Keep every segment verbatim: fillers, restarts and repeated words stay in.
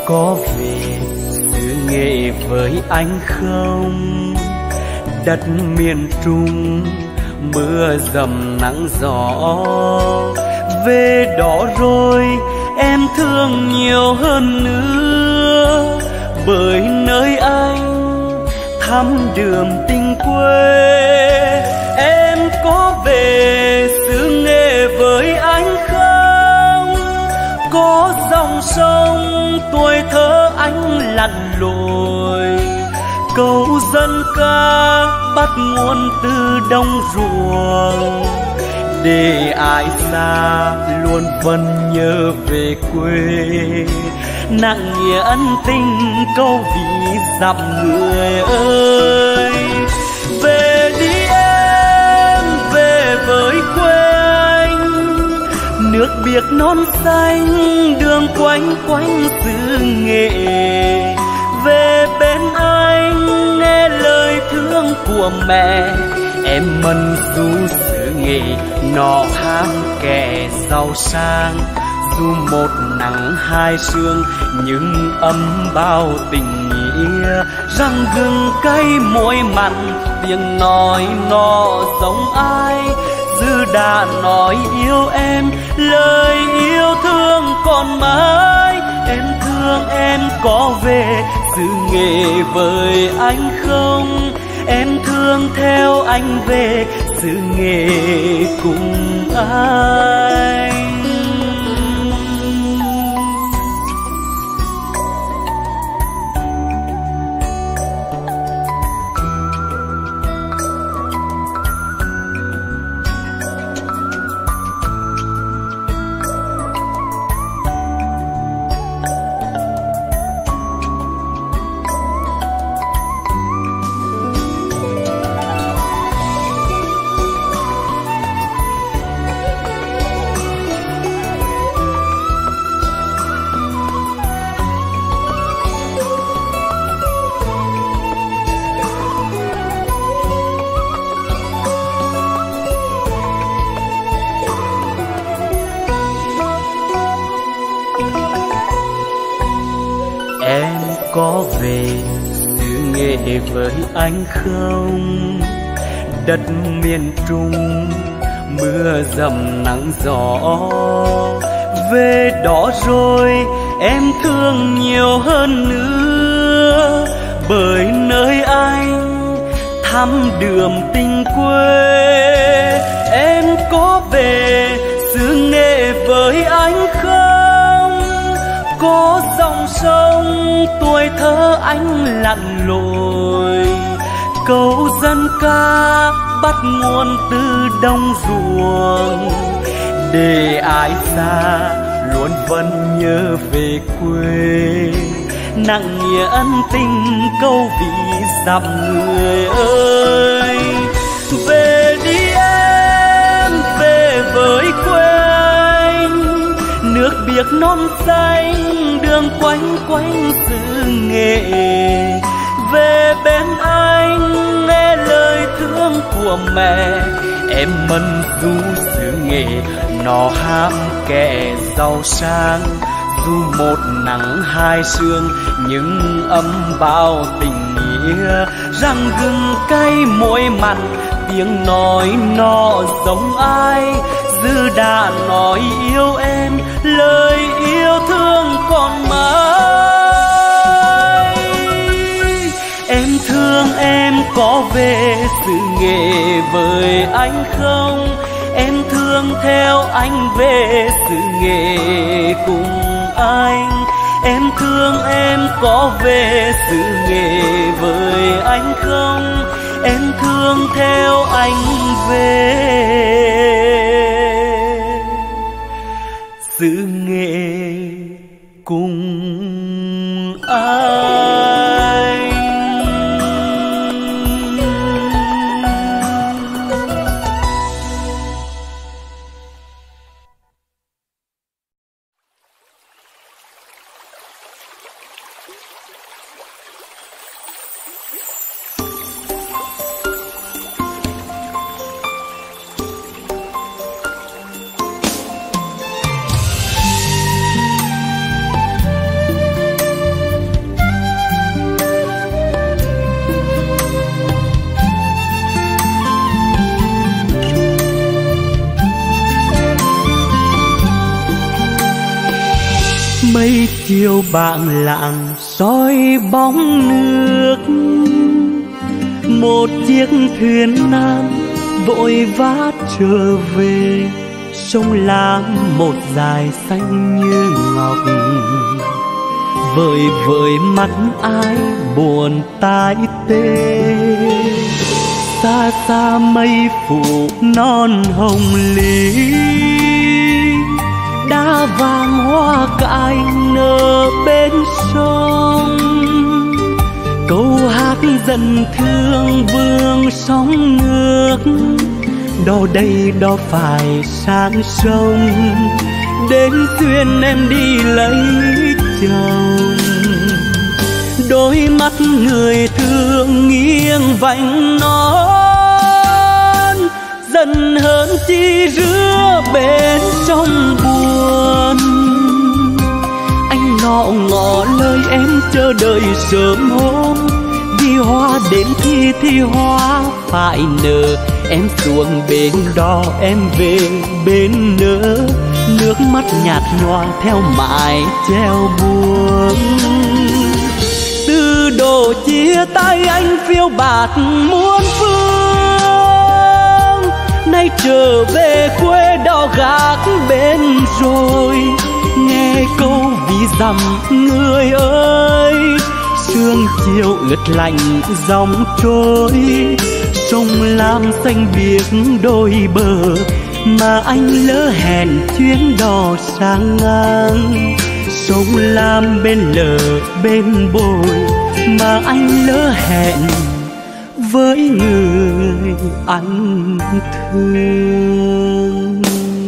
có về xứ Nghệ với anh không? Đất miền Trung mưa dầm nắng gió, về đó rồi em thương nhiều hơn nữa, bởi nơi anh thăm đường tình quê. Em có về xứ Nghệ với anh không? Có dòng sông tuổi thơ anh lặn lội, câu dân ca bắt nguồn từ đồng ruộng, để ai xa luôn vẫn nhớ về quê. Nặng nghĩa ân tình câu ví dặm người ơi. Về đi em, về với quê anh, nước biếc non xanh đường quanh quanh xứ Nghệ. Về bên anh nghe lời thương của mẹ, em mân du xứ Nghệ nọ ham kẻ giàu sang. Dù một nắng hai sương nhưng ấm bao tình nghĩa, răng gừng cay môi mặn tiếng nói nó giống ai. Dư đã nói yêu em, lời yêu thương còn mãi. Em thương em có về xứ Nghệ với anh không? Em thương theo anh về xứ Nghệ cùng anh. Có về xứ Nghệ với anh không? Đất miền Trung mưa dầm nắng gió, về đó rồi em thương nhiều hơn nữa, bởi nơi anh thăm đường tình quê. Em có về xứ Nghệ với anh không? Có dòng sông tuổi thơ anh lặn lội, câu dân ca bắt nguồn từ đồng ruộng, để ai xa luôn vẫn nhớ về quê. Nặng nghĩa ân tình câu ví dặm người ơi. Về đi em, về với quê anh, nước biếc non xanh đường quanh quanh xứ Nghệ. Về bên anh nghe lời thương của mẹ, em mân du xứ Nghệ nó ham kẻ giàu sang. Dù một nắng hai sương nhưng ấm bao tình nghĩa, răng gừng cay môi mặn tiếng nói nó giống ai. Dư đã nói yêu em, lời yêu thương còn mãi. Em thương em có về xứ Nghệ với anh không? Em thương theo anh về xứ Nghệ cùng anh. Em thương em có về xứ Nghệ với anh không? Em thương theo anh về xứ Nghệ cùng anh. Mây chiều bảng lạng soi bóng nước, một chiếc thuyền nan vội vã trở về. Sông Lam một dải xanh như ngọc, vời vợi mắt ai buồn tai tê. Xa xa mây phủ non hồng lý, đá vàng hoa cải nở bên sông. Câu hát dần thương vương sóng nước, đò đây đò phải sang sông. Đến duyên em đi lấy chồng, đôi mắt người thương nghiêng vành non. Dần hơn chi rứa bên trong buồn, anh ngọ ngọ lời em chờ đợi sớm hôm. Vì hoa đến thì thì hoa phải nở, em xuống bên đó em về bên nỡ. Nước mắt nhạt nhòa theo mãi treo buông. Từ độ chia tay anh phiêu bạt muôn phương, nay trở về quê đò gác bên rồi. Nghe câu ví dặm người ơi, sương chiều ướt lạnh dòng trôi. Sông Lam xanh biếc đôi bờ, mà anh lỡ hẹn chuyến đò sang ngang. Sông Lam bên lờ bên bồi, mà anh lỡ hẹn với người anh thương.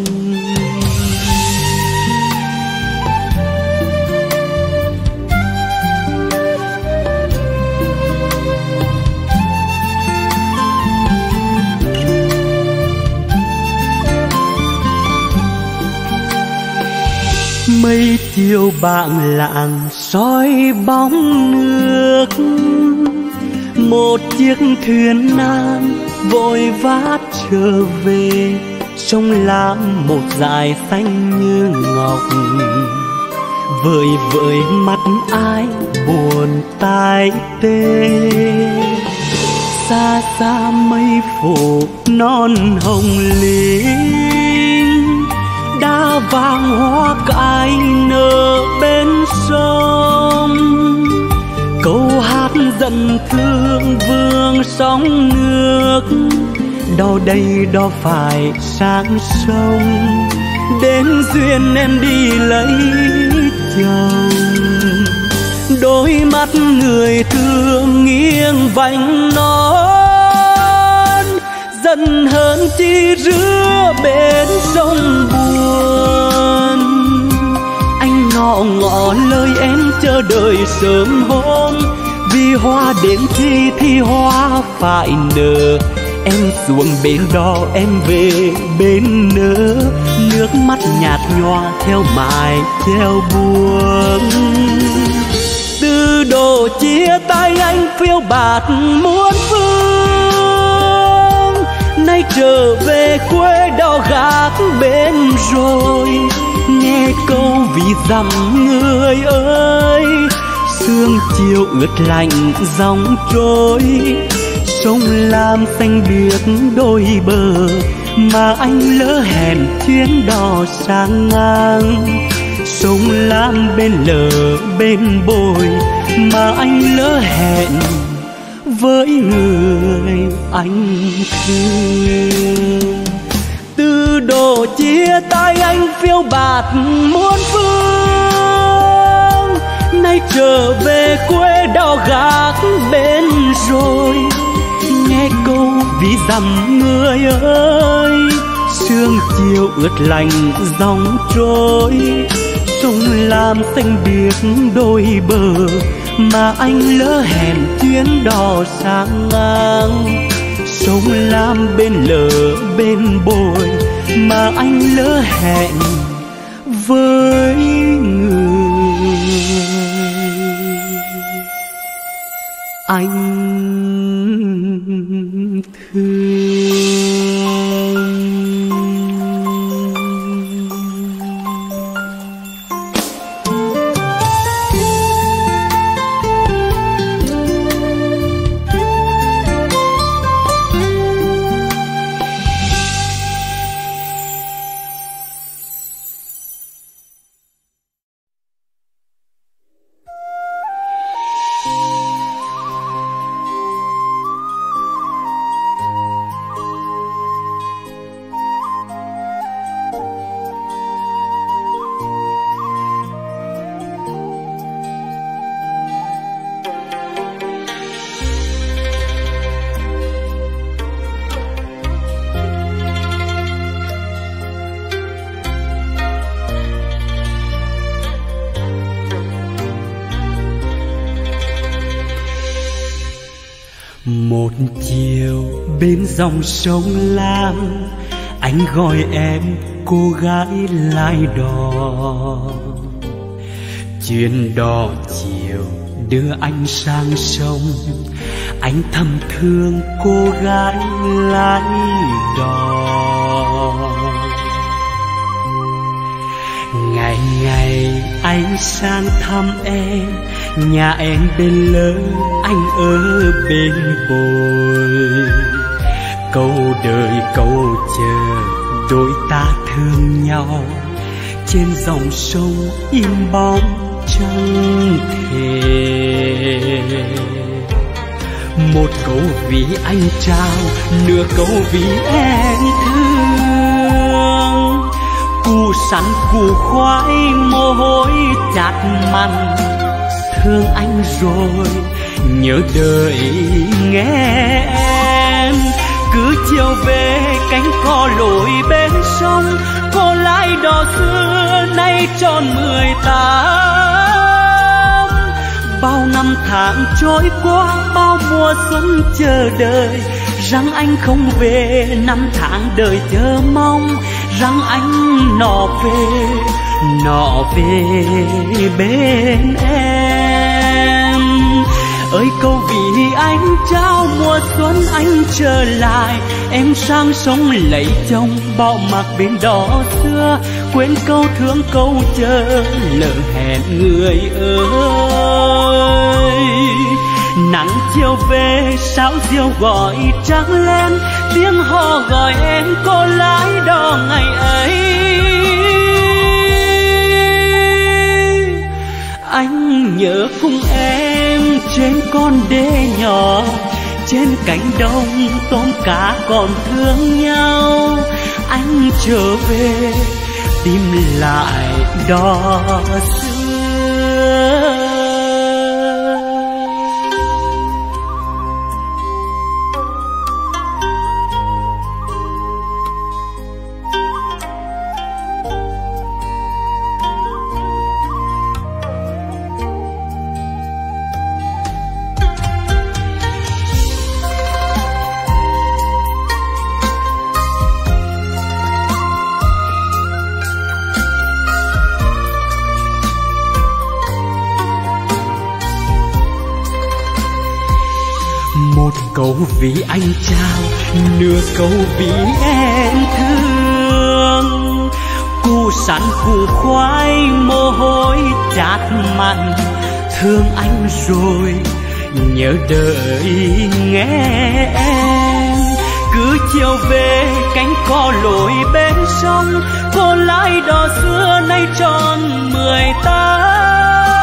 Mây chiều bảng lạng soi bóng nước, một chiếc thuyền nan vội vã trở về. Sông Lam một dải xanh như ngọc, vời vợi mắt ai buồn tai tê. Xa xa mây phủ non hồng linh, đá vàng hoa cải nở bên sông. Câu hát dần thương vương sóng nước, đò đây đò phải sang sông. Đến duyên em đi lấy chồng, đôi mắt người thương nghiêng vành non. Dần hơn chi rứa bên sông buồn, anh ngọ ngọ lời em chờ đợi sớm hôm. Vì hoa đến thì thì hoa phải nở, em xuống bên đó em về bên nỡ. Nước mắt nhạt nhòa theo mãi theo buông. Từ độ chia tay anh phiêu bạt muôn phương, nay trở về quê đò gác bên rồi. Nghe câu ví dặm người ơi, sương chiều ướt lạnh dòng trôi. Sông Lam xanh biếc đôi bờ, mà anh lỡ hẹn chuyến đò sang ngang. Sông Lam bên lờ bên bồi, mà anh lỡ hẹn với người anh thương. Từ độ chia tay anh phiêu bạt muôn phương, nay trở về quê đò gác bên rồi. Nghe câu ví dặm người ơi, sương chiều ướt lạnh dòng trôi. Sông Lam xanh biếc đôi bờ, mà anh lỡ hẹn chuyến đò sang ngang. Sông Lam bên lờ bên bồi, mà anh lỡ hẹn với người anh thương. Một chiều bên dòng sông Lam, anh gọi em cô gái lái đò. Chuyến đò chiều đưa anh sang sông, anh thầm thương cô gái lái đò. Ngày ngày anh sang thăm em, nhà em bên lớn, anh ở bên bồi. Câu đời câu chờ đôi ta thương nhau, trên dòng sông im bóng chẳng thể. Một câu vì anh trao, nửa câu vì em thương. Củ sắn củ khoai mồ hôi chát mặn, thương anh rồi nhớ đời nghe em. Cứ chiều về cánh cò lội bên sông, cô lái đò xưa nay tròn mười tám. Bao năm tháng trôi qua, bao mùa xuân chờ đợi, rằng anh không về. Năm tháng đời chờ mong, rằng anh nọ về, nọ về bên em. Ơi câu vì anh trao mùa xuân anh trở lại, em sang sông lấy chồng bỏ mặc bên đó xưa. Quên câu thương câu chờ lỡ hẹn người ơi. Nắng chiều về sao diều gọi trắng lên, tiếng hò gọi em cô lái đò ngày ấy. Anh nhớ cùng em trên con đê nhỏ, trên cánh đồng tôm cá còn thương nhau. Anh trở về tìm lại đò xưa. Một câu vì anh trao, nửa câu vì em thương. Củ sắn củ khoai mồ hôi chát mặn, thương anh rồi nhớ đời nghe em. Cứ chiều về cánh cò lội bên sông, cô lái đò xưa nay tròn mười tám.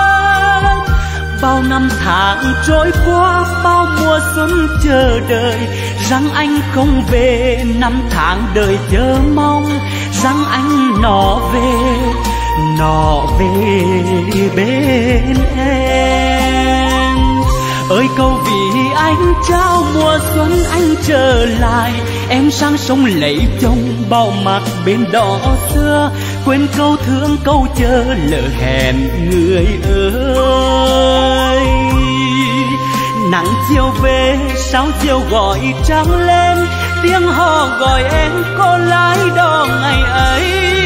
Bao năm tháng trôi qua, bao mùa xuân chờ đợi, rằng anh không về. Năm tháng đời chờ mong, rằng anh nọ về, nọ về bên em. Ơi câu vì anh trao mùa xuân anh trở lại, em sang sông lấy chồng bao mặc bên đó xưa. Quên câu thương câu chờ lỡ hẹn người ơi. Nắng chiều về sao chiều gọi trắng lên, tiếng hò gọi em cô lái đò ngày ấy.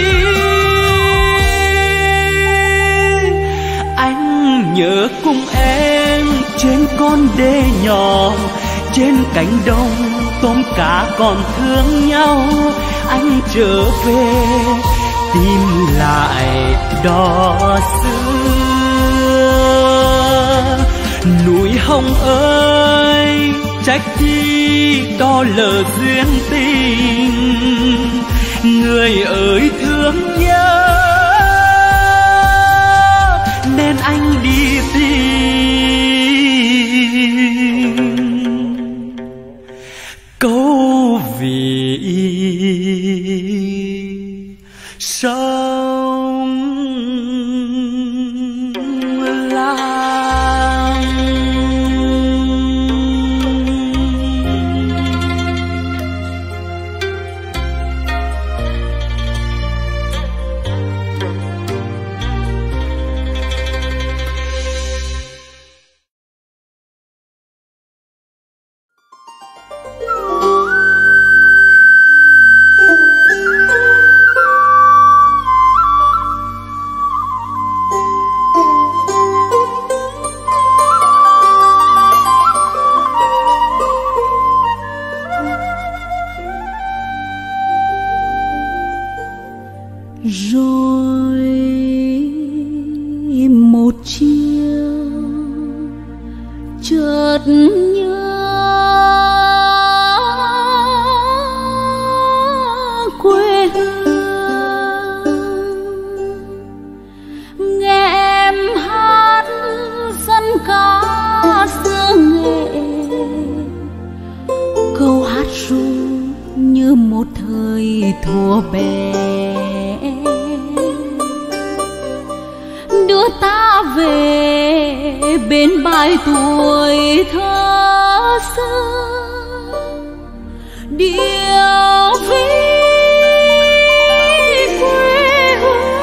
Anh nhớ cùng em trên con đê nhỏ, trên cánh đồng tôm cá còn thương nhau. Anh trở về tìm lại đò xưa. Núi Hồng ơi trách chi đò lỡ duyên tình, người ơi thương nhớ nên anh đi tìm. Câu vì sông Lam. Rồi một chiều chợt nhớ quê hương, nghe em hát dân ca xưa nghệ, câu hát ru như một thời thuở bé, đưa ta về bên bãi tuổi thơ xưa. Điệu ví quê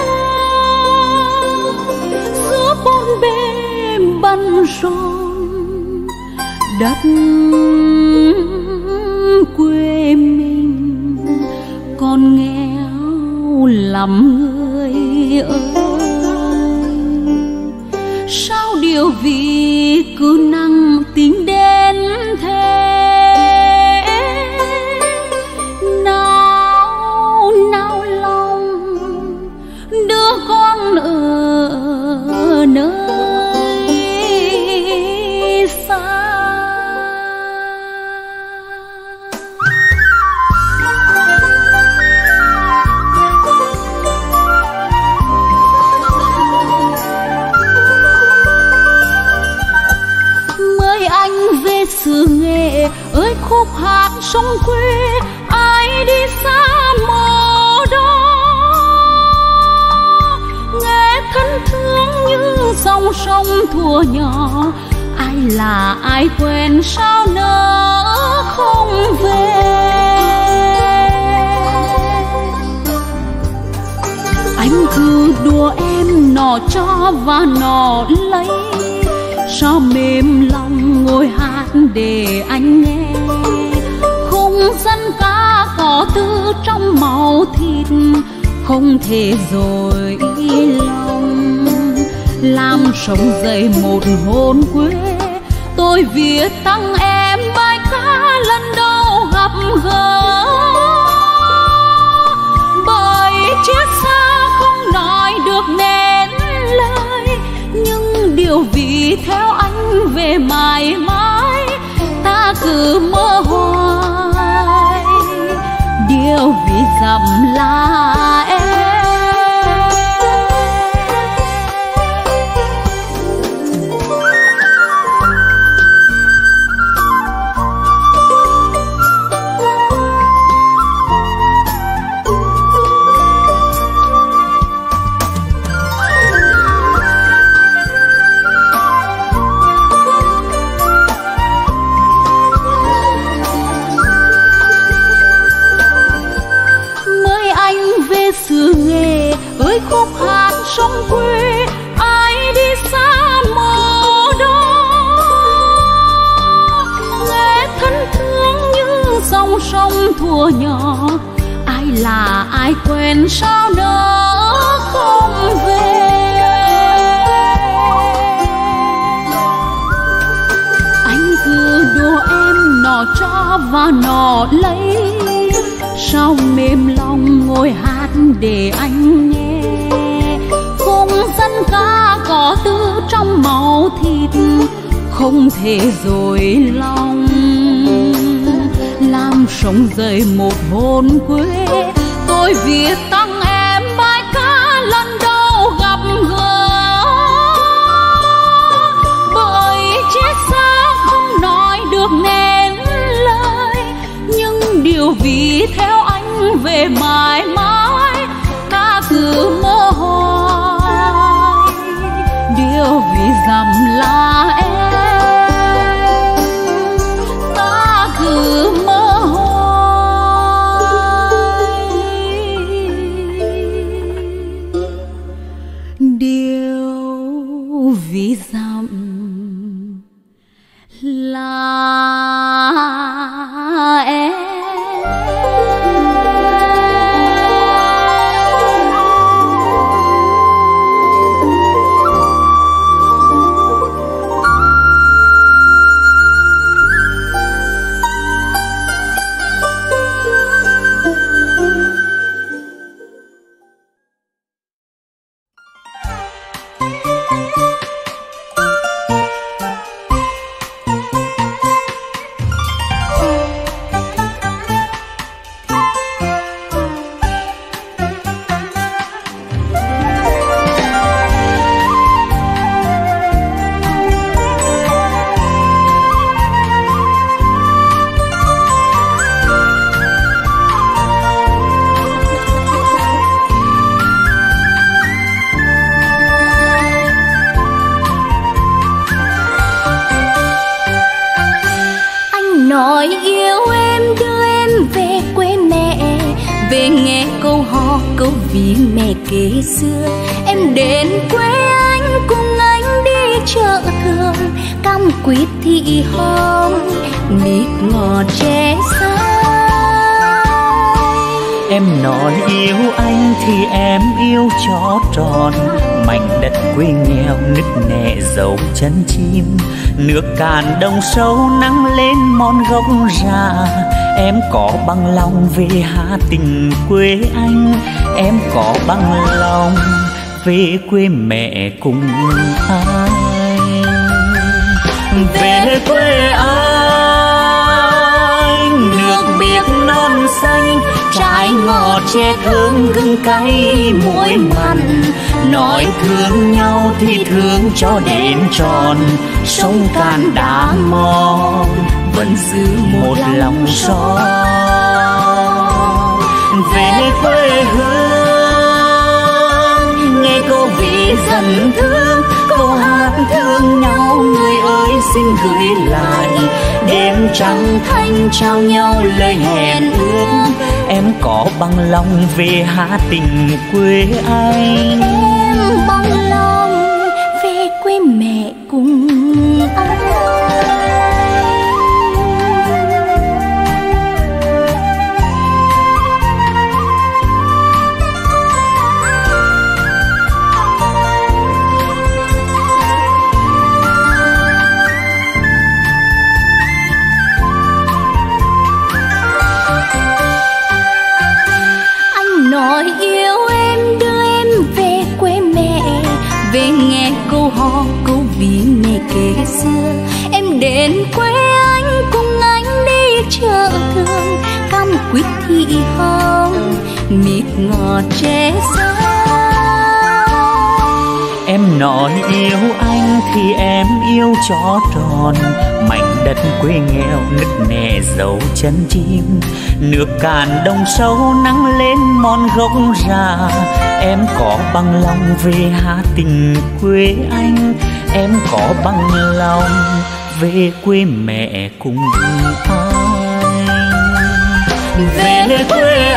hương giữa bốn bề bận rộn, đất quê mình còn nghèo lắm người ơi. Sao điều vì cứ năng tính đến thế, nào nào lòng đứa con ở nơi xa. Về xứ nghệ ơi khúc hát sông quê, ai đi xa mồ đó, nghe thân thương như dòng sông thuở nhỏ. Ai là ai quen sao nỡ không về. Anh cứ đùa em nọ cho và nọ lấy, sao mềm lòng ngồi hát để anh nghe. Khung dân ca có tư trong máu thịt, không thể dối lòng. Làm sống dậy một hồn quê, tôi viết tặng em bài ca lần đầu gặp gỡ. Bởi chết xa không nói được nên lời, nhưng điều vì theo anh về mãi mãi, ta cứ mơ hoài. Điều vì dặm là em. Xứ nghệ ơi khúc hát sông quê, ai đi xa mồ đó, nghe thân thương như dòng sông thuở nhỏ. Ai là ai quen sao nỡ không về. Anh cứ đùa em nọ cho và nọ lấy, sao mềm lòng ngồi hát để anh nghe. Khung dân ca có tư trong máu thịt, không thể dối lòng. Làm sống dậy một hồn quê, tôi viết tặng em bài ca lần đầu gặp gỡ. Bởi chết xa không nói được nên lời, nhưng điều vì theo anh về mãi mãi, ta cứ mơ hoài. Điều vì dặm là em, ta cứ mơ hoài. Điều vì dặm là em. vì mẹ kế xưa. Em đến quê anh cùng anh đi chợ thường, cam quýt thị hồng mít ngọt tre xanh. Em nói yêu anh thì em yêu cho tròn, mảnh đất quê nghèo nứt nẻ dấu chân chim. Nước cạn đồng sâu nắng lên mòn gốc già, em có bằng lòng về hạ tình quê anh. Em có bằng lòng về quê mẹ cùng anh. Về quê anh, nước biếc non xanh, trái ngọt tre thơm gừng cay muối mặn. Nói thương nhau thì thương cho đến tròn, sông Cạn đá mòn vẫn giữ một lòng son. Về quê hương, nghe câu ví dần thương, câu hát thương nhau người ơi xin gửi lại. Đêm trăng thanh trao nhau lời hẹn ước, em có bằng lòng về hạ tình quê anh. Em bằng lòng về quê mẹ cùng anh. Nói yêu em đưa em về quê mẹ, về nghe câu hò câu ví mẹ kế xưa. Em đến quê anh cùng anh đi chợ thường, cam quýt thị hồng mít ngọt tre xanh. Em nói yêu anh thì em yêu cho tròn, mảnh đất quê nghèo nứt nẻ dấu chân chim. Nước cạn đồng sâu nắng lên mòn gốc già, em có bằng lòng về hạ tình quê anh. Em có bằng lòng về quê mẹ cùng anh. Về quê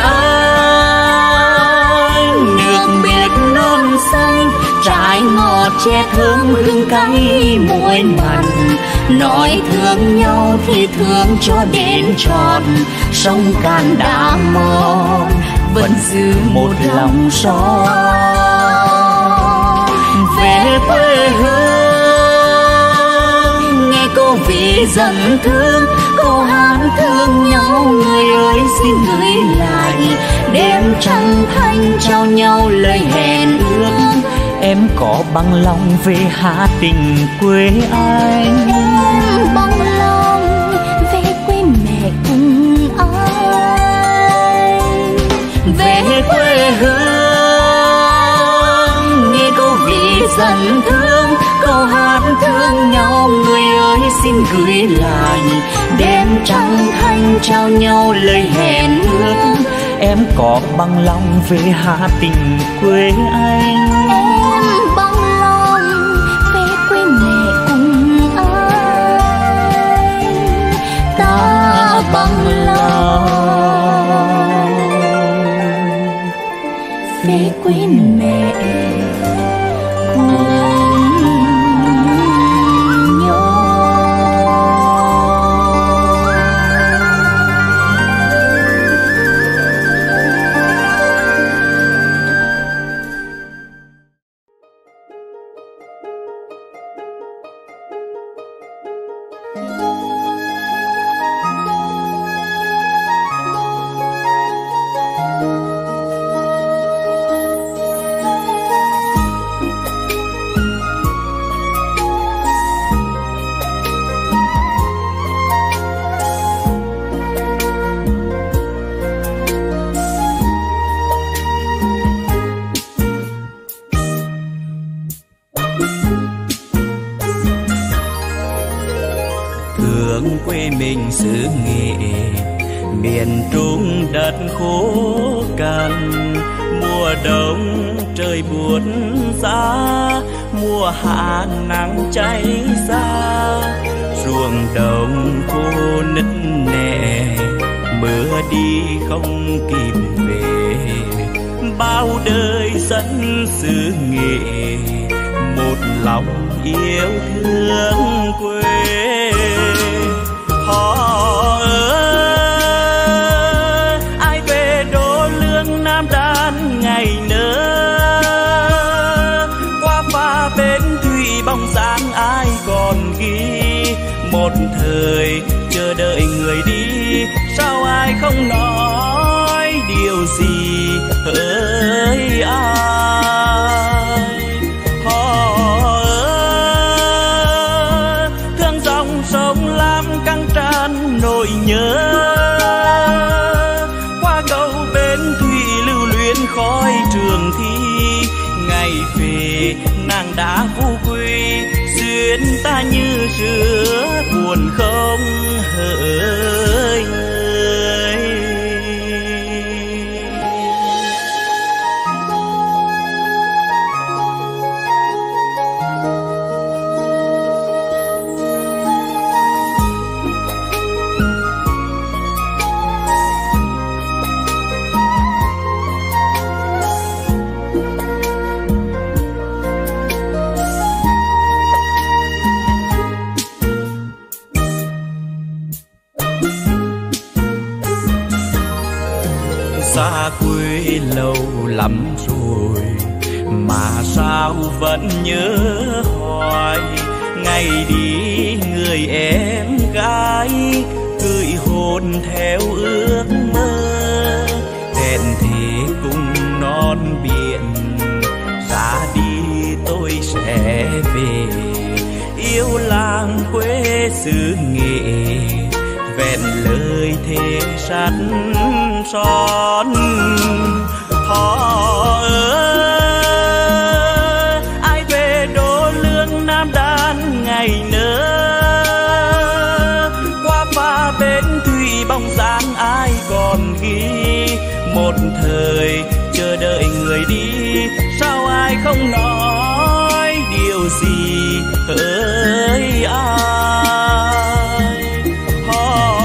anh, nước biếc non xanh, trái ngọt tre thơm hương cay muối mặn. Nói thương nhau thì thương cho đến tròn, sông Cạn đá mòn vẫn giữ một lòng son. Về quê hương, nghe câu ví dần thương, câu hát thương nhau người ơi xin gửi lại. Đêm trăng thanh trao nhau lời hẹn ước, em có bằng lòng về hạ tình quê anh. Em bằng lòng về quê mẹ cùng anh. Về quê hương, nghe câu ví dần thương, câu hát thương nhau người ơi xin gửi lại. Đêm trăng thanh trao nhau lời hẹn ước, em có bằng lòng về hạ tình quê anh. Em bằng lòng về quê mẹ cùng anh. Ta bằng lòng về quê mẹ cùng thương quê mình xứ Nghệ, miền Trung đất khô cằn. Mùa đông trời buốt giá, mùa hạ nắng cháy xa. Ruộng đồng khô nứt nẻ, mưa đi không kịp về. bao đời dân xứ Nghệ, một lòng yêu thương quê. Họ ơi, ai về đô lương Nam Đan ngày nỡ, qua pha bến thủy bóng dáng ai còn ghi. Một thời chờ đợi người đi, sao ai không nói điều gì hỡi ai. Họ ơi, thương dòng sông Lam căng tràn nỗi nhớ, qua cầu bến thủy lưu luyến khói trường thi. Ngày về nàng đã vô quy, duyên ta như rứa buồn không hỡi người. Xa quê lâu lắm rồi mà sao vẫn nhớ hoài. Ngày đi người em gái gửi hồn theo ước mơ, hẹn thề cùng non biển ra đi tôi sẽ về. Yêu làng quê xứ Nghệ vẹn lời thề sắt son. Họ ơi, ai về đô lương Nam Đan ngày nỡ, qua pha bến thủy bóng dáng ai còn ghi. Một thời chờ đợi người đi, sao ai không nói điều gì hỡi ai. Họ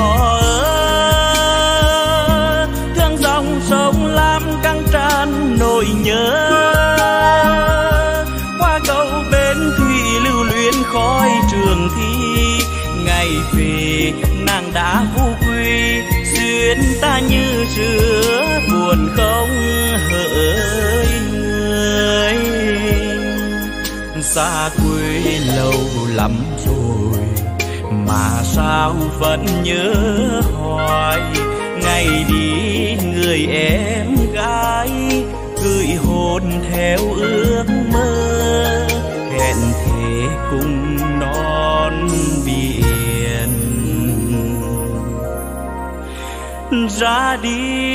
ơi, thương dòng sông Lam căng tràn nỗi nhớ, qua cầu bến thủy lưu luyến khói trường thi. Ngày về nàng đã vô quy, duyên ta như rứa buồn không hỡi người. Xa quê lâu lắm rồi mà sao vẫn nhớ hoài. Ngày đi người em gái gửi hồn theo ước mơ, hẹn thề cùng non biển ra đi.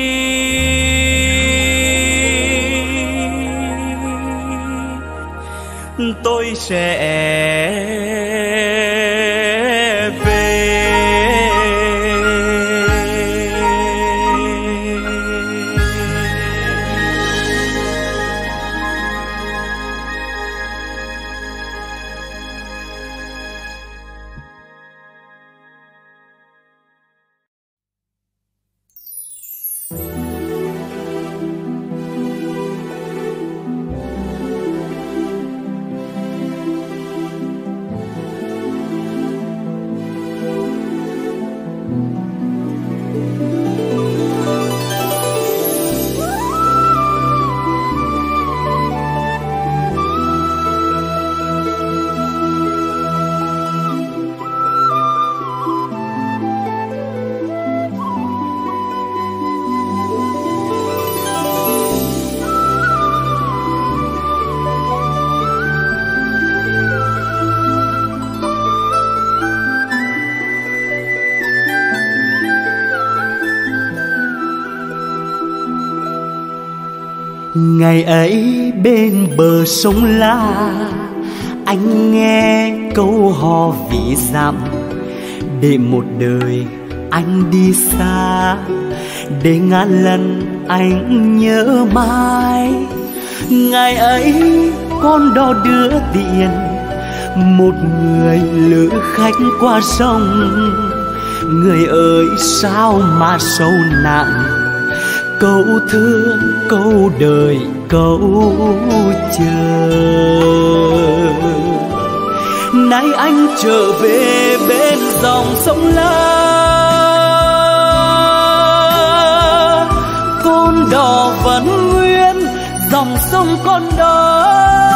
Tôi sẽ về. Ngày ấy bên bờ sông La, anh nghe câu hò ví dặm. Để một đời anh đi xa, để ngàn lần anh nhớ mãi. Ngày ấy con đò đưa tiền, một người lữ khách qua sông. Người ơi sao mà sâu nặng, câu thương, câu đời, câu chờ. Nay anh trở về bên dòng sông La, con đò vẫn nguyên, dòng sông con đó.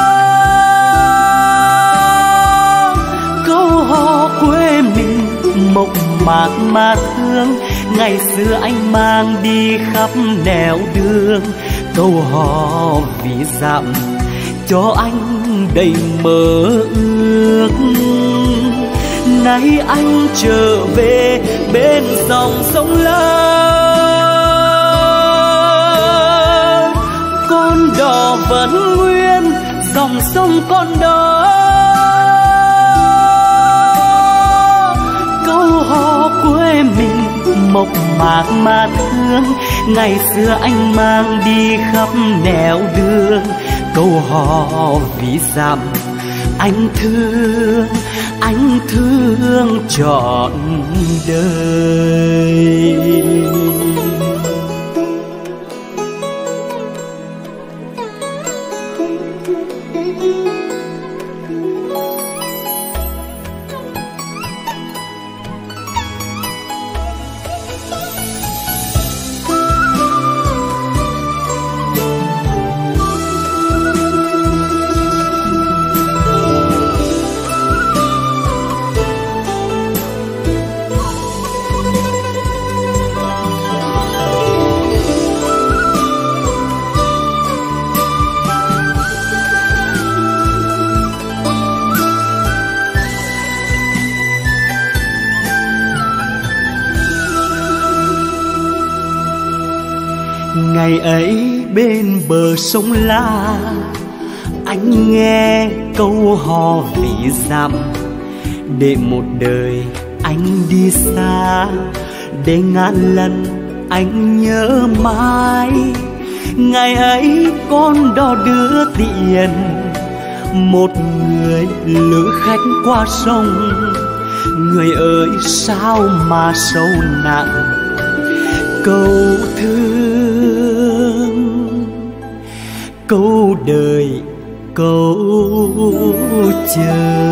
Câu hò quê mình mộc mạc mà thương, ngày xưa anh mang đi khắp nẻo đường. Câu hò vì dặm cho anh đầy mơ ước. Nay anh trở về bên dòng sông La, con đò vẫn nguyên, dòng sông con đó. Câu hò quê mình mộc mạc mà thương, ngày xưa anh mang đi khắp nẻo đường. Câu hò vì dặm anh thương, anh thương trọn đời. Ngày ấy bên bờ sông La, anh nghe câu hò vì dặm. Để một đời anh đi xa, để ngàn lần anh nhớ mãi. Ngày ấy con đò đưa tiền, một người lữ khách qua sông. Người ơi sao mà sâu nặng câu thương, câu đời, câu chờ.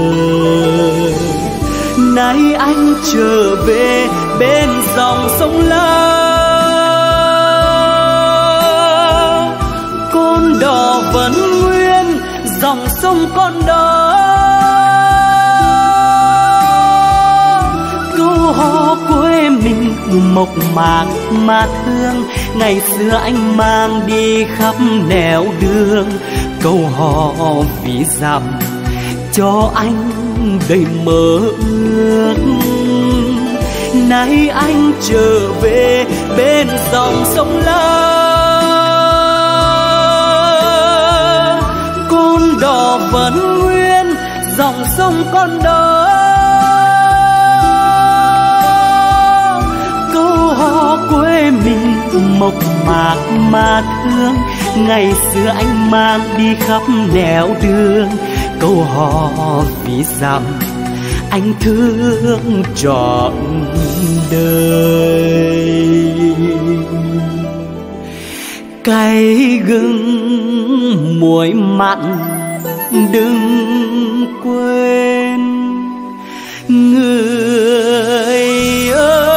Nay anh trở về bên dòng sông La, con đò vẫn nguyên, dòng sông con đó. Câu hò quê mình mộc mạc mà thương, ngày xưa anh mang đi khắp nẻo đường. Câu hò vì dặm cho anh đầy mơ ước. Nay anh trở về bên dòng sông La, con đò vẫn nguyên, dòng sông con đó. Quê mình mộc mạc mà thương, ngày xưa anh mang đi khắp nẻo đường. Câu hò vì dặm anh thương trọn đời. Cay gừng muối mặn đừng quên, người ơi.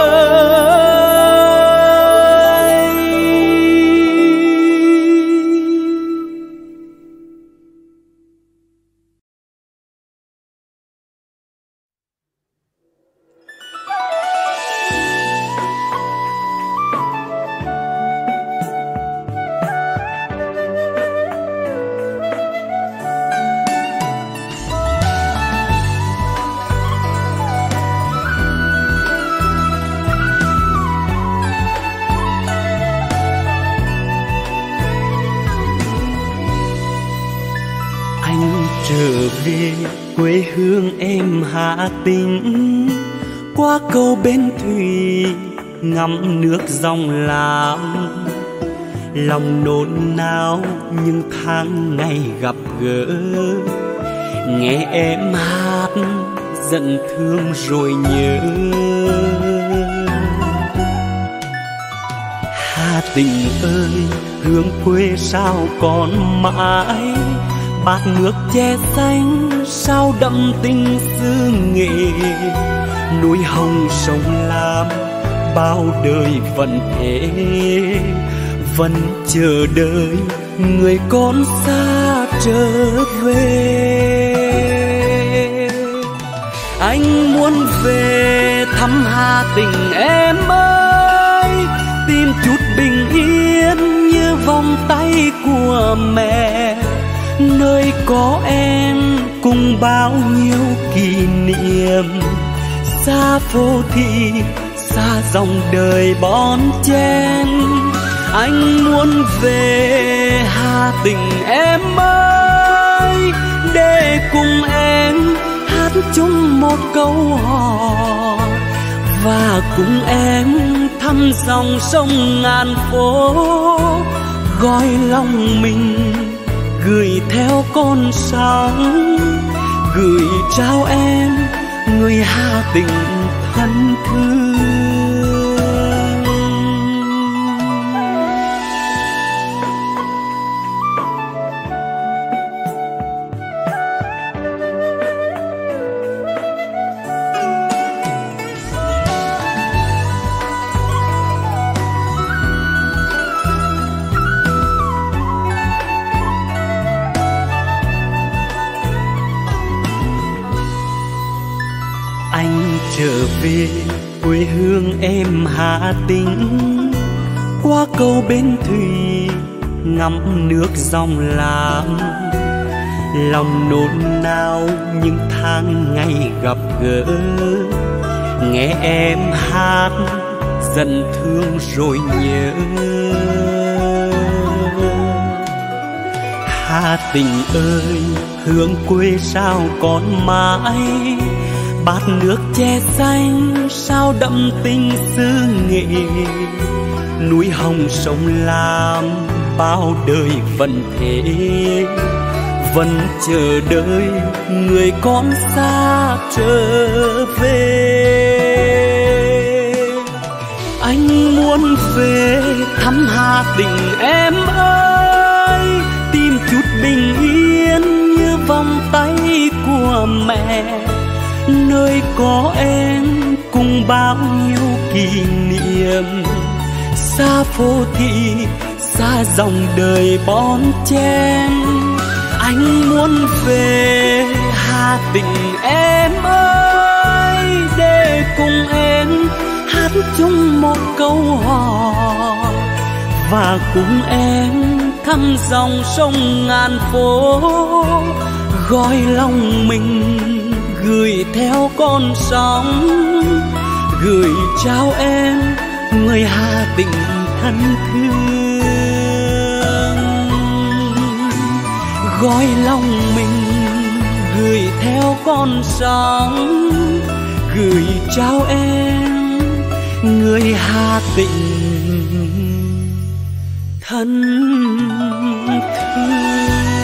Quê hương em Hà Tĩnh, qua cầu Bến Thủy ngắm nước dòng Lam. Lòng nôn nao những tháng ngày gặp gỡ, nghe em hát giận thương rồi nhớ. Hà Tình ơi, hương quê sao còn mãi, bát nước che xanh sao đậm tình xứ nghệ. Núi hồng sông Lam bao đời vẫn thế, vẫn chờ đợi người con xa trở về. Anh muốn về thăm Hà Tĩnh em ơi, tìm chút bình yên như vòng tay của mẹ, nơi có em cùng bao nhiêu kỷ niệm. Xa phố thị, xa dòng đời bon chen, anh muốn về Hà Tĩnh em ơi, để cùng em hát chung một câu hò, và cùng em thăm dòng sông ngàn phố, gói lòng mình gửi theo con sóng, gửi trao em người Hà Tĩnh thân thương. Trở về quê hương em Hà Tĩnh, qua cầu Bến Thủy ngắm nước dòng Lam, lòng nôn nao những tháng ngày gặp gỡ, nghe em hát dần thương rồi nhớ. Hà Tĩnh ơi, hương quê sao còn mãi, bát nước che xanh sao đậm tình xứ nghệ. Núi hồng sông Lam bao đời vẫn thế, vẫn chờ đợi người con xa trở về. Anh muốn về thăm Hà Tĩnh em ơi, tìm chút bình yên như vòng tay của mẹ, nơi có em cùng bao nhiêu kỷ niệm. Xa phố thị, xa dòng đời bon chen, anh muốn về Hà Tĩnh em ơi, để cùng em hát chung một câu hò, và cùng em thăm dòng sông ngàn phố, gói lòng mình gửi theo con sóng, gửi trao em người Hà Tĩnh thân thương. Gói lòng mình gửi theo con sóng, gửi trao em người Hà Tĩnh thân thương.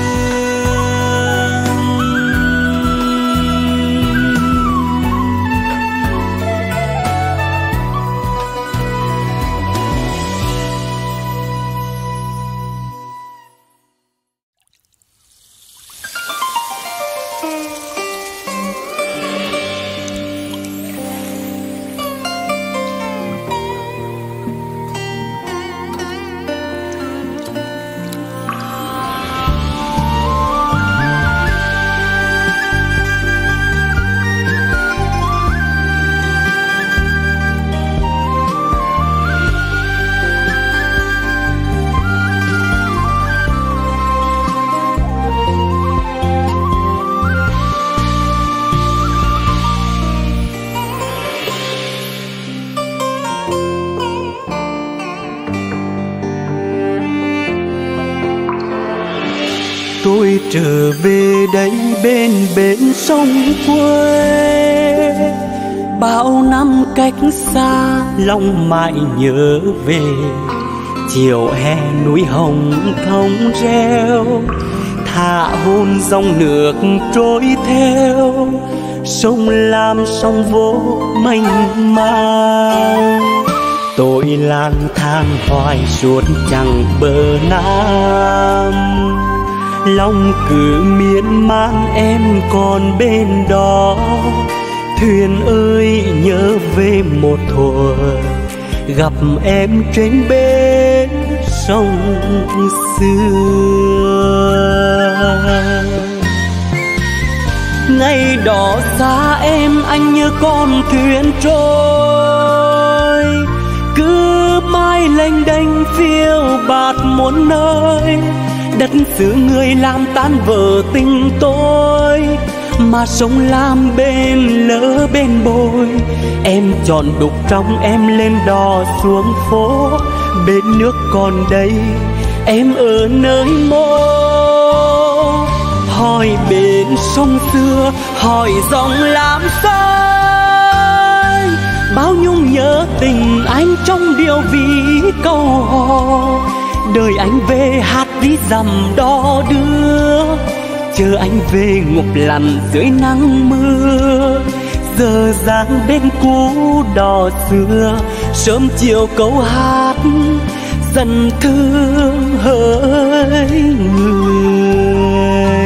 Tôi trở về đây bên bến sông quê, bao năm cách xa lòng mãi nhớ về. Chiều hè núi hồng thông reo, thả hôn dòng nước trôi theo, sông Lam sông vô mênh mang. Tôi lang thang hoài suốt chẳng bờ nam, lòng cứ miên man em còn bên đó. Thuyền ơi nhớ về một thuở gặp em trên bến sông xưa. Ngày đó xa em anh như con thuyền trôi, cứ mãi lênh đênh phiêu bạt muôn nơi. Đất xứ người làm tan vỡ tình tôi, mà sông Lam bên lỡ bên bồi. Em chọn đục trong em lên đò xuống phố, bên nước còn đây em ở nơi mô. Hỏi bên sông xưa, hỏi dòng Lam xanh, bao nhung nhớ tình anh trong điệu ví câu hò. Đời anh về hát ví dặm đò đưa, chờ anh về ngục lặn dưới nắng mưa. Giờ dáng bên cũ đò xưa, sớm chiều câu hát dần thương hỡi người.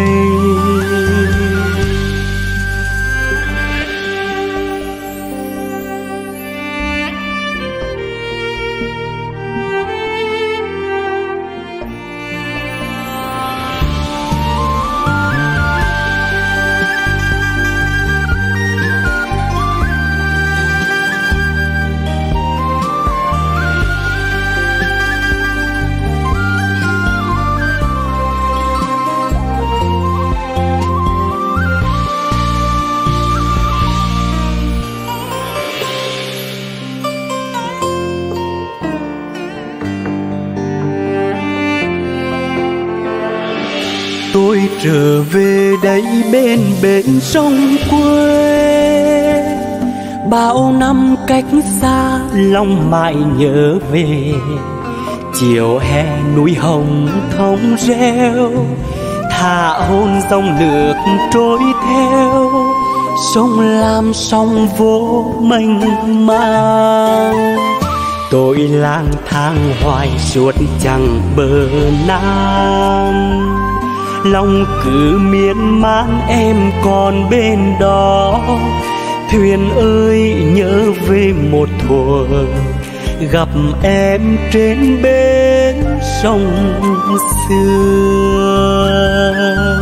Tôi trở về đây bên bến sông quê, bao năm cách xa lòng mãi nhớ về. Chiều hè núi hồng thông reo, thả hôn dòng nước trôi theo. Sông Lam sông vô mênh mang, tôi lang thang hoài suốt chẳng bờ nam. Lòng cứ miên man em còn bên đó. Thuyền ơi nhớ về một thuở gặp em trên bến sông xưa.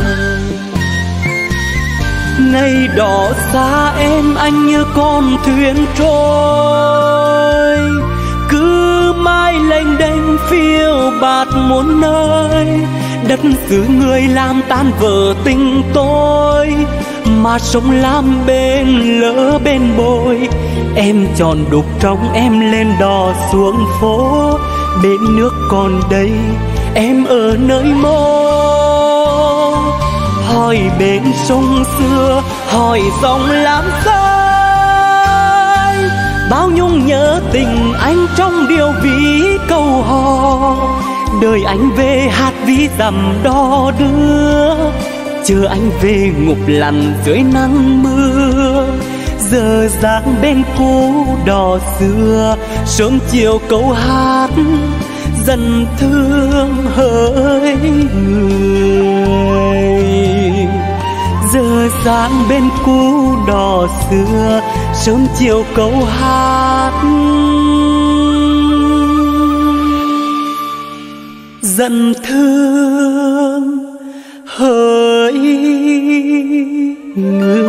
Ngày đó xa em anh như con thuyền trôi, cứ mãi lênh đênh phiêu bạt muôn nơi. Đất xứ người làm tan vỡ tình tôi, mà sông Lam bên lỡ bên bồi. Em chọn đục trong em lên đò xuống phố, bên nước còn đây em ở nơi mô. Hỏi bên sông xưa, hỏi dòng Lam xanh, bao nhung nhớ tình anh trong điệu ví câu hò. Đời anh về hát ví dặm đò đưa, chờ anh về ngục lặn dưới nắng mưa. Giờ dáng bên cũ đò xưa, sớm chiều câu hát dần thương hỡi người. Giờ dáng bên cũ đò xưa, sớm chiều câu hát dần thương hỡi người.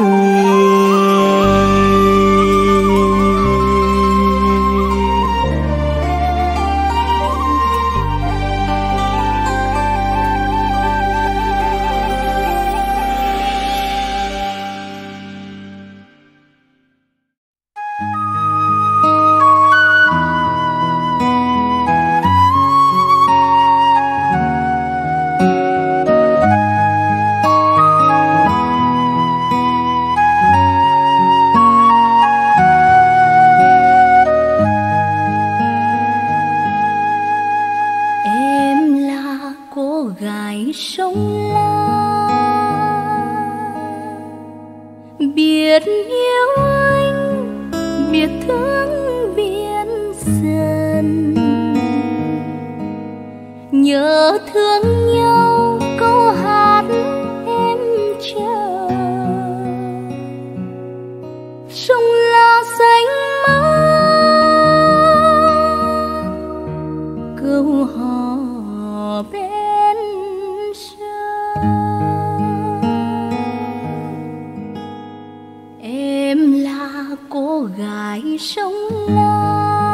Em là cô gái sông La,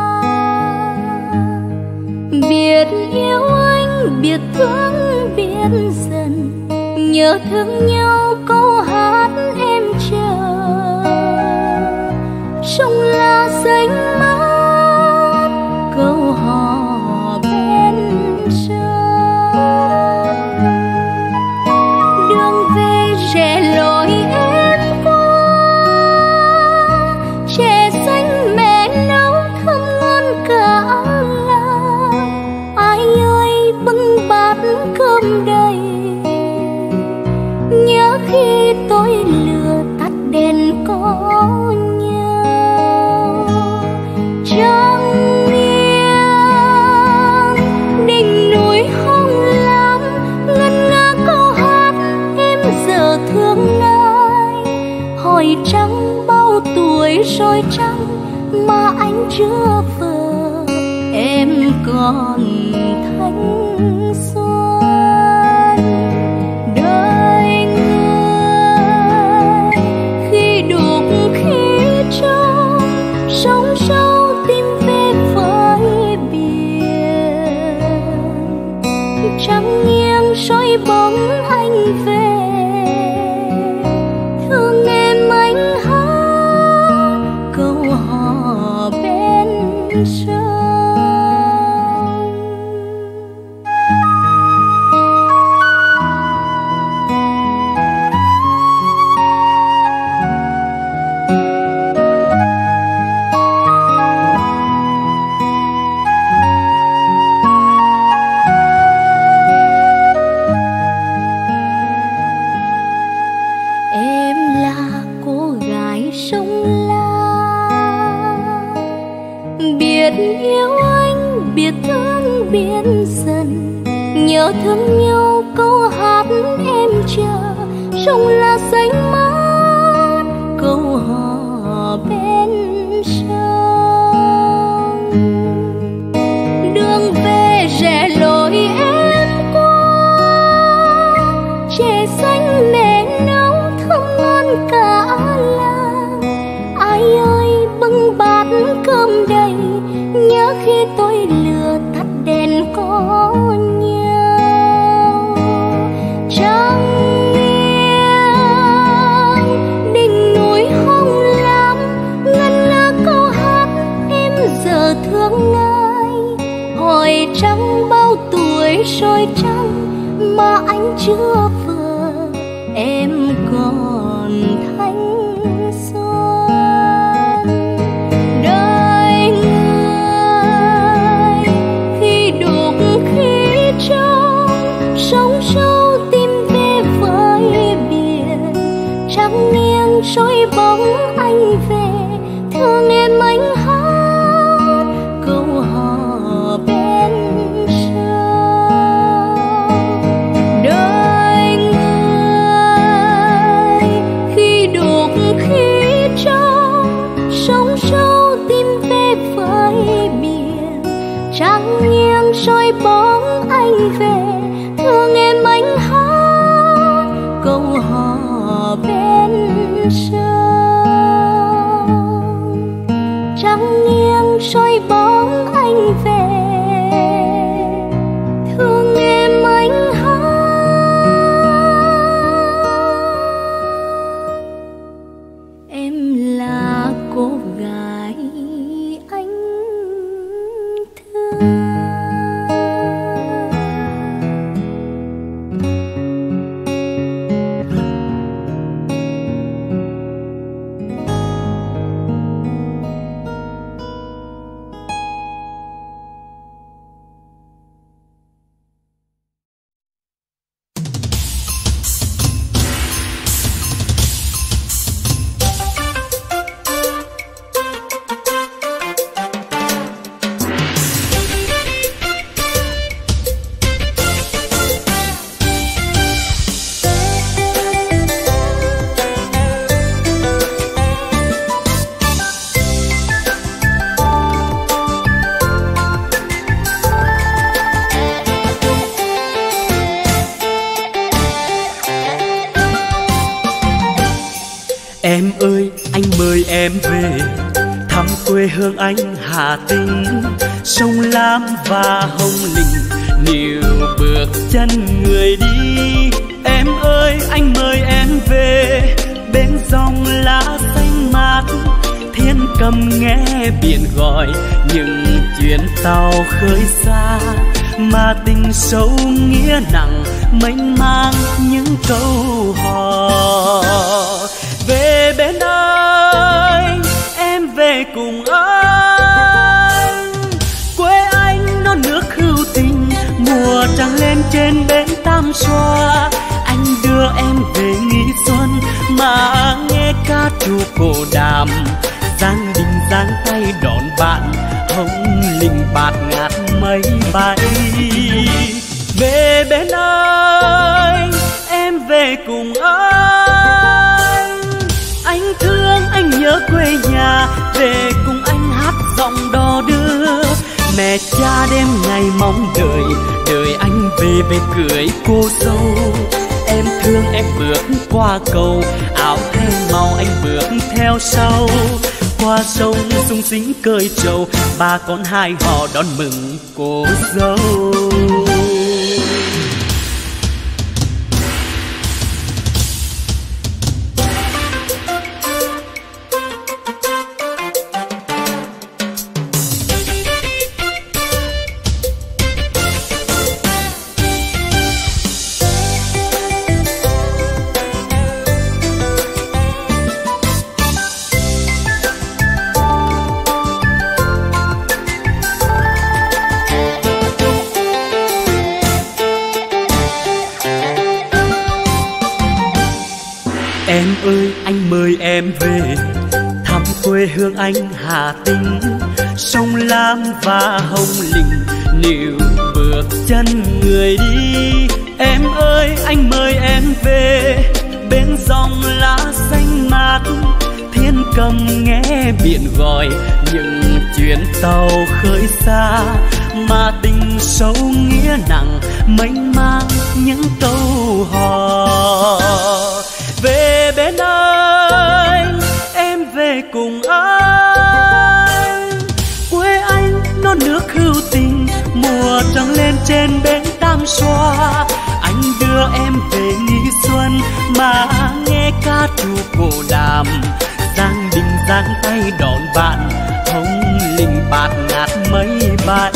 biết yêu anh, biết thương, biết dần, nhớ thương nhau câu hát em chờ. Sông La xanh mát, câu hò bên sông. Đường về rẽ lối em qua, chè xanh mẹ nấu thơm ngon cả làng. Ai ơi bưng bát cơm đầy, nhớ khi tôi lừa tắt đèn có nhau. Trăng nghiêng đỉnh núi hồng lam, ngân nga câu hát em giờ thương ai. Hỏi trăng bao tuổi rồi trăng mà anh chưa vợ, em còn thanh xuân. Đời người khi đục khi trong, sóng sâu tìm về với biển. Trăng nghiêng soi bóng anh về, thương em anh hát câu hò bên sông. Em là cô gái sông La, biết yêu anh, biết thương, biết dần, nhớ thương nhau câu hát em chờ. Sông La xanh mát, câu hò bên sông. Đường về rẽ lối em qua, chè xanh mẹ nấu thơm ngon cả làng. Ai ơi bưng bát cơm đầy, nhớ khi tôi lừa tắt đèn có nhau. Trăng nghiêng đỉnh núi hồng lam, ngân nga câu hát em giờ thương ai. Hỏi trăng bao tuổi rồi trăng mà anh chưa vợ, em còn thanh xuân. Đời người khi đục khi trong, sóng sâu tìm về với biển. Trăng nghiêng soi bóng anh về, thương em anh hát câu hò bên sông. Đời người khi đục khi trong, sóng sâu tìm về với biển. Trăng nghiêng soi bóng anh về, thương em anh hát câu hò bên sông. Trăng nghiêng soi bóng anh về, thương em anh hát em là cô gái anh thương. Em ơi, anh mời em về thăm quê hương anh Hà Tĩnh, sông Lam và Hồng Lĩnh níu bước chân người đi. Em ơi, anh mời em về bên dòng lá xanh mát, thiên cầm nghe biển gọi những chuyến tàu khơi xa, mà tình sâu nghĩa nặng mênh mang những câu hò. Về bên anh, em về cùng anh, quê anh non nước hữu tình, mùa trăng lên trên bến Tam Xoa. Anh đưa em về nghỉ xuân mà nghe ca trù cổ đàm, Giang Đình giang tay đón bạn, Hồng Lĩnh bạt ngát mây bay. Về bên anh, em về cùng anh, anh thương anh nhớ quê nhà, về cùng anh hát giọng đò đưa. Mẹ cha đêm ngày mong đợi, đợi anh về về cưới cô dâu. Em thương em bước qua cầu, áo thêm màu anh bước theo sau. Qua sông sung sính cơi trầu, ba con hai họ đón mừng cô dâu. Em ơi, anh mời em về thăm quê hương anh Hà Tĩnh, sông Lam và Hồng Lĩnh níu bước chân người đi. Em ơi, anh mời em về bên dòng lá xanh mát, thiên cầm nghe biển gọi những chuyến tàu khơi xa, mà tình sâu nghĩa nặng mênh mang những câu hò. Về bên anh, em về cùng anh, quê anh non nước hữu tình, mùa trăng lên trên bến Tam Xoa. Anh đưa em về nghỉ xuân mà nghe ca trù cổ đàm, Giang Đình giang tay đón bạn, Hồng Lĩnh bạt ngát mây bay.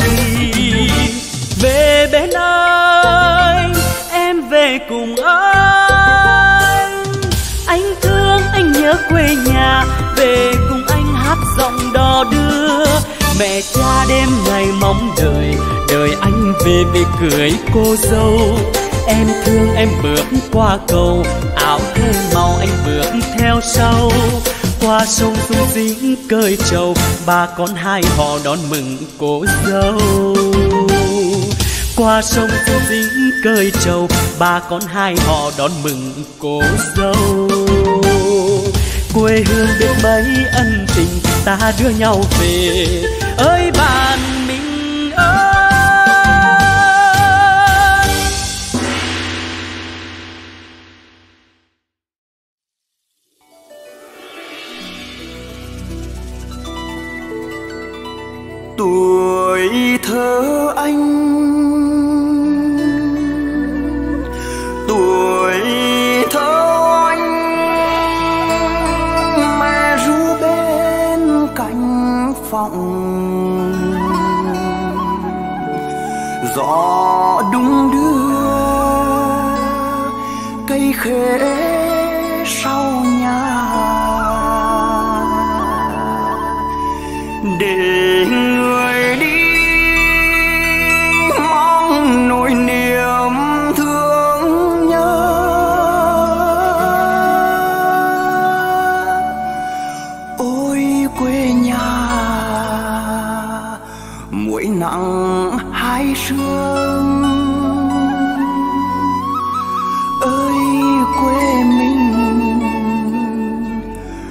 Về bên anh, em về cùng anh, anh thương anh nhớ quê nhà, về cùng anh hát giọng đò đưa. Mẹ cha đêm ngày mong đợi, đợi anh về về cưới cô dâu. Em thương em bước qua cầu, áo thêm màu anh bước theo sau. Qua sông sung sính cơi trầu, ba con hai họ đón mừng cô dâu. Qua sông sung sính cơi trầu, ba con hai họ đón mừng cô dâu. Quê hương biết mấy ân tình, ta đưa nhau về ơi bạn mình ơi. Tuổi thơ anh, tuổi thơ anh, mẹ ru bên cạnh phòng, gió đung đưa cây khế sau nhà, để người đi mong nỗi niềm thương nhớ. Ôi quê nhà muối nặng hai sương, ơi quê mình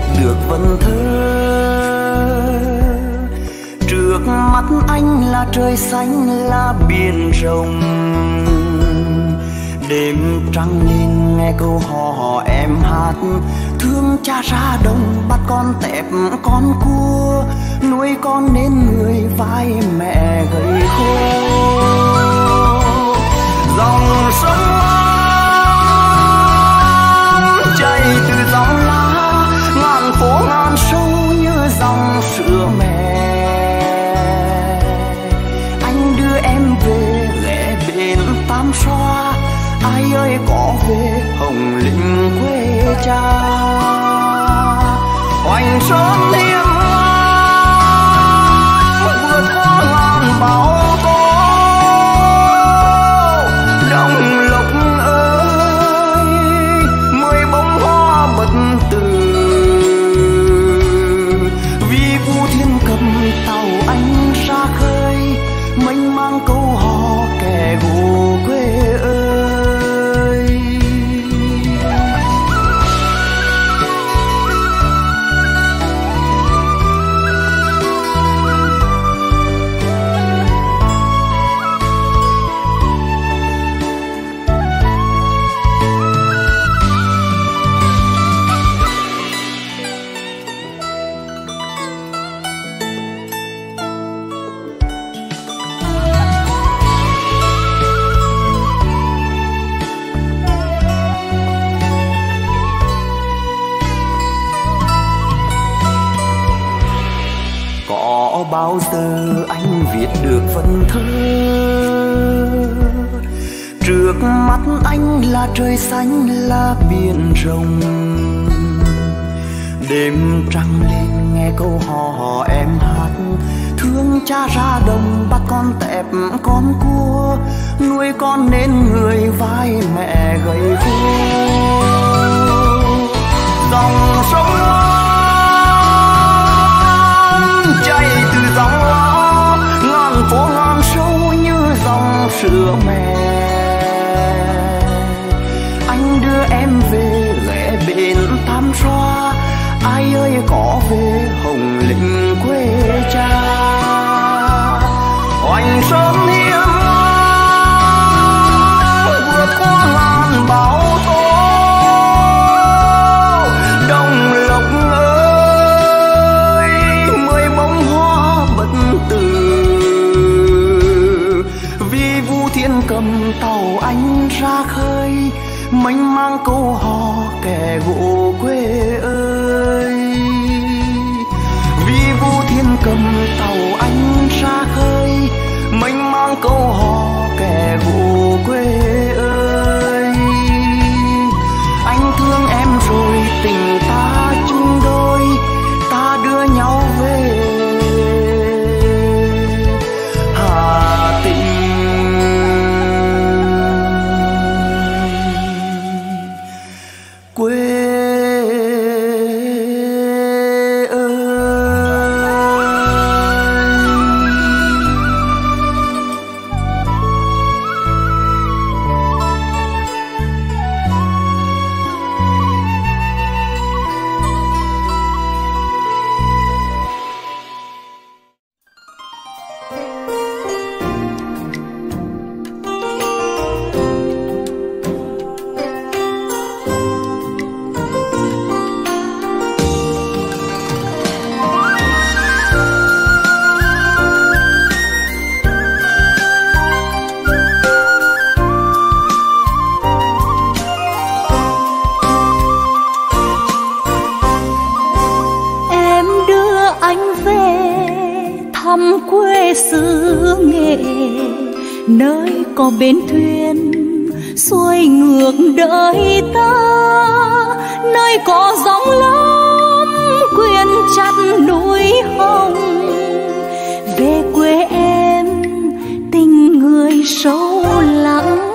được vần thơ. Trước mắt anh là trời xanh là biển rộng, đêm trăng nhìn nghe câu hò hò em hát. Thương cha ra đồng bắt con tép con cua, nuôi con nên người vai mẹ gầy khô. Dòng sông chảy từ dòng lá, ngàn phố ngàn sâu như dòng sữa mẹ. Anh đưa em về ghé bên Tam Xoa, ai ơi có về Hồng Lĩnh quê cha. Hoành sơn thiên vượt qua ngàn bão tố, đồng lộc ơi mười bông hoa bật từ. Vì Vu Thiên cầm tàu anh ra khơi, mênh mang câu hò kẻ gù quê ơi. Bao giờ anh viết được vần thơ, trước mắt anh là trời xanh là biển rộng. Đêm trăng lên nghe câu hò hò em hát. Thương cha ra đồng bắt con tép con cua, nuôi con nên người vai mẹ gầy khô. Dòng sông chảy từ dòng lá, ngàn phố ngàn sâu như dòng sữa mẹ. Anh đưa em về ghé bên Tam Xoa, ai ơi có về Hồng Lĩnh quê cha. Hoành sơn thiên vượt qua ngàn bão tố, đồng lộc ơi mười bông hoa bật từ. Vì Vu Thiên cầm tàu anh ra khơi, mênh mang câu hò kẻ gỗ quê ơi. Vì Vu Thiên cầm tàu anh ra khơi, mênh mang câu hò kẻ gỗ quê ơi. Anh thương em rồi tình ta chung đôi, ta đưa nhau về Hà Tĩnh. Quê nơi có bến thuyền xuôi ngược đời ta, nơi có gióng lắm quyện chặt núi hồng. Về quê em tình người sâu lắng,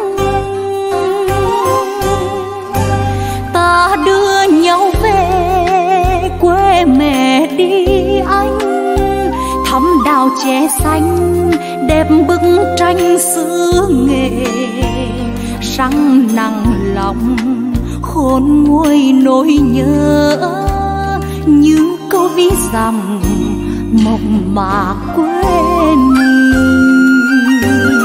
ta đưa nhau về quê mẹ đi anh. Thắm đào che xanh đẹp bức tranh xứ nghệ, răng nặng lòng khôn nguôi nỗi nhớ như câu ví dặm mộng mà quên mình.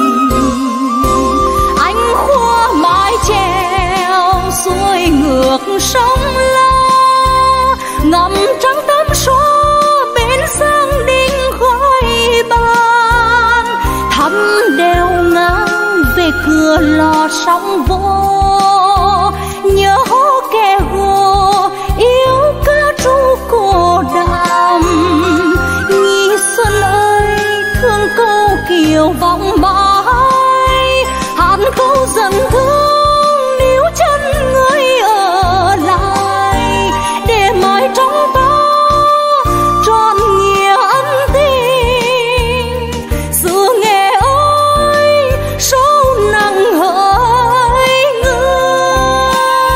Anh khua mái chèo xuôi ngược sông La, ngắm trăng tắm xóa bên giang đinh khói ban, thăm đèo ngang về cửa lò sóng vô, nhớ kẻ gồ yêu ca ru cô đàm. Nhi xuân ơi thương câu kiều vọng mãi, hát câu dần thương níu chân người ở lại, để mãi trong ta trọn nghĩa ân tình. Xưa nghe ơi sâu nặng hỡi người.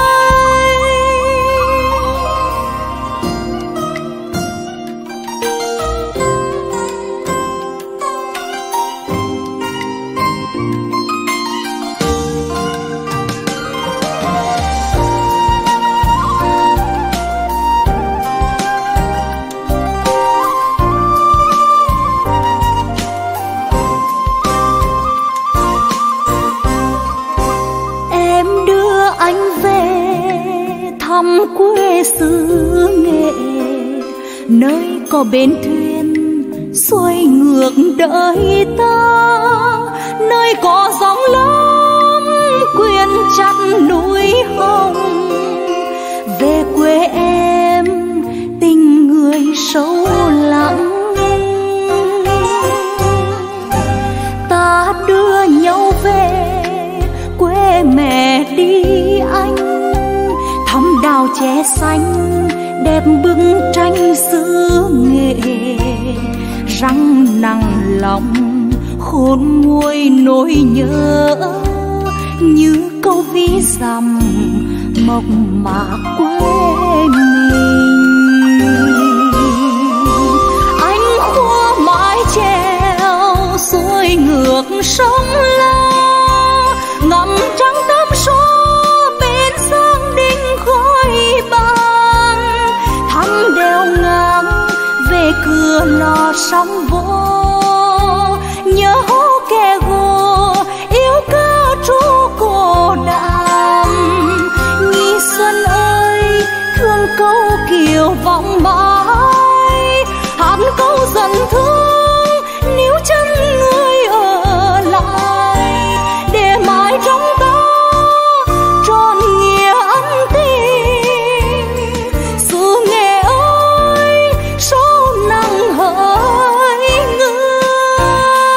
Em đưa anh về thăm quê xứ Nghệ, nơi có bến thuyền xuôi ngược đời ta, nơi có gióng lớn quyện chặt núi hồng. Về quê em tình người sâu lắng, ta đưa nhau về quê mẹ đi anh, thăm đào chè xanh đẹp bức tranh xứ Nghệ. Răng nặng lòng khôn nguôi nỗi nhớ, như câu ví dặm mộng mà quê mình. Anh khua mái chèo xuôi ngược sông La, ngắm trăng tắm xóa bên giang đinh khói ban, thăm đèo ngang về cửa lò sóng vô, nhớ kẻ gồ yêu ca ru cô đàm. Nhi xuân ơi thương câu kiều vọng mãi, hát câu dần thương níu chân người ở lại, để mãi trong ta trọn nghĩa ân tình. Xưa Nghệ ơi sâu nặng hỡi người,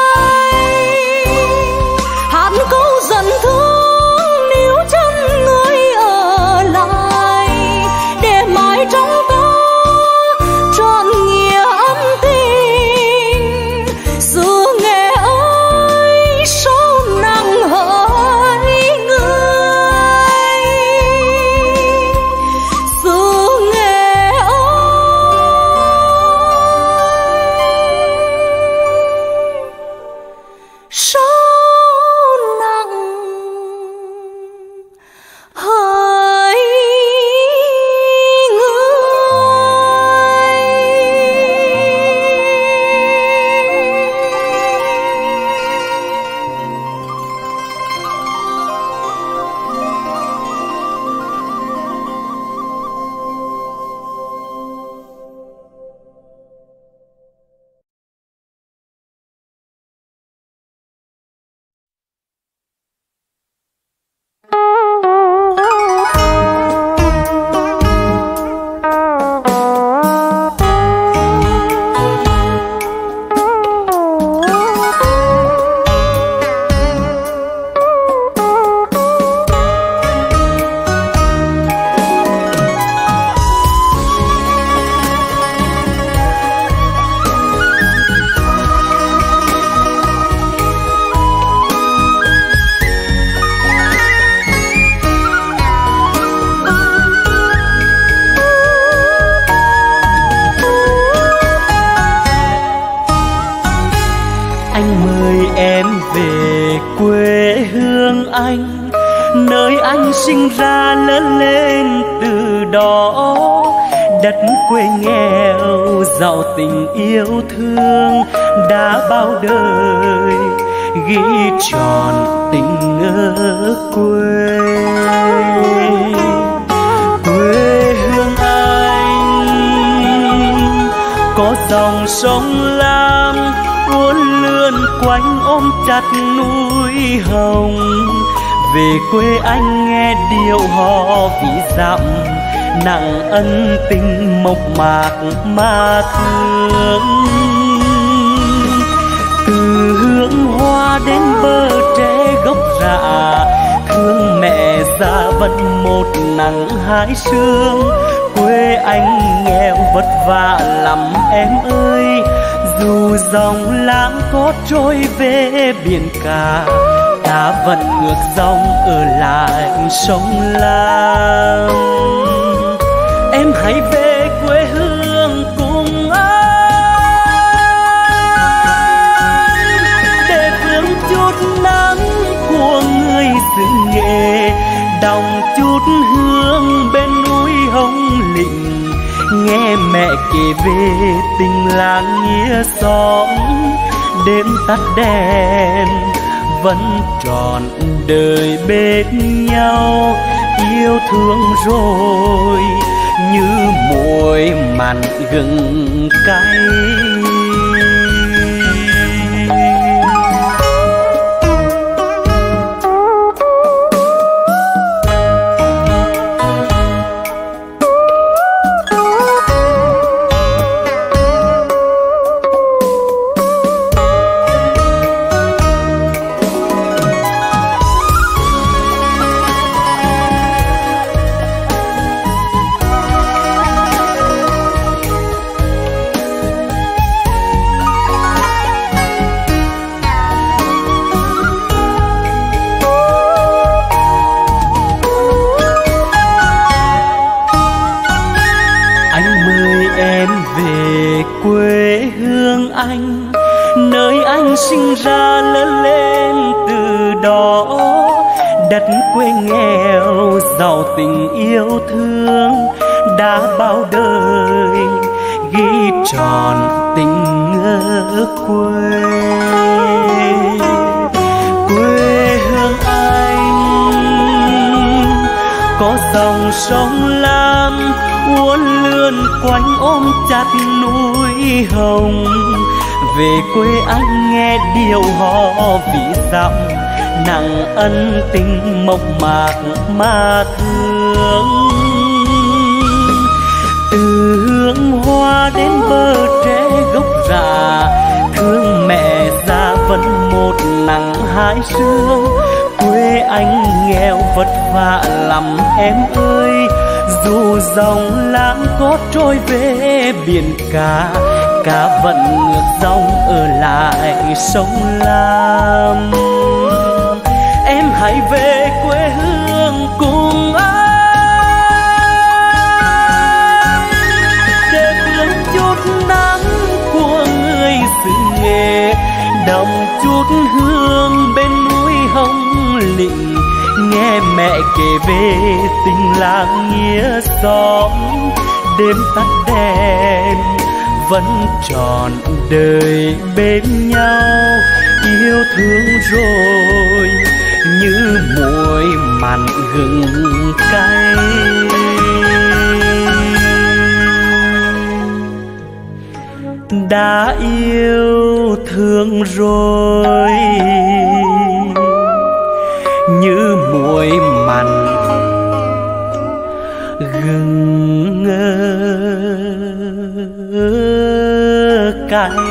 hát câu dần thương níu chân người ở lại, để mãi trong ta trọn nghĩa ân tình. Xưa Nghệ ơi sâu nặng hỡi người, xưa Nghệ ơi sâu nặng hỡi quê hương anh, nơi anh sinh ra lớn lên từ đó. Đất quê nghèo giàu tình yêu thương đã bao đời ghi tròn tình ở quê. Quê hương anh có dòng sông Lam uốn lượn quanh ôm chặt núi Hồng. Về quê anh nghe điệu hò ví dặm nặng ân tình mộc mạc mà thương. Từ hương hoa đến bờ tre gốc rạ thương mẹ già vẫn một nắng hai sương. Quê anh nghèo vất vả lắm em ơi, dù dòng lãng có trôi về biển cả, ta vẫn ngược dòng ở lại sông Lam. Em hãy về quê hương cùng anh để vương chút nắng của người xứ Nghệ, đọng chút hương bên núi Hồng Lĩnh, nghe mẹ kể về tình làng nghĩa xóm. Đêm tắt đèn vẫn trọn đời bên nhau, yêu thương rồi như muối mặn gừng cay. Quê hương anh, nơi anh sinh ra lớn lên từ đó. Đất quê nghèo giàu tình yêu thương đã bao đời ghi tròn tình ở quê. Quê hương anh có dòng sông Lam uốn lượn quanh ôm chặt núi Hồng. Về quê anh nghe điệu hò ví dặm nặng ân tình mộc mạc mà thương. Từ hương hoa đến bờ tre gốc rạ thương mẹ già vẫn một nắng hai sương. Quê anh nghèo vất vả lắm em ơi, dù dòng lãng có trôi về biển cả, cá vẫn ngược dòng ở lại sông Lam. Em hãy về quê hương cùng anh để hưởng chút nắng của người xứ Nghệ, đọng chút hương bên núi Hồng Lĩnh, nghe mẹ kể về tình làng nghĩa xóm. Đêm tắt đèn vẫn trọn đời bên nhau, yêu thương rồi như muối mặn gừng cay. Đã yêu thương rồi như muối mặn gừng cay.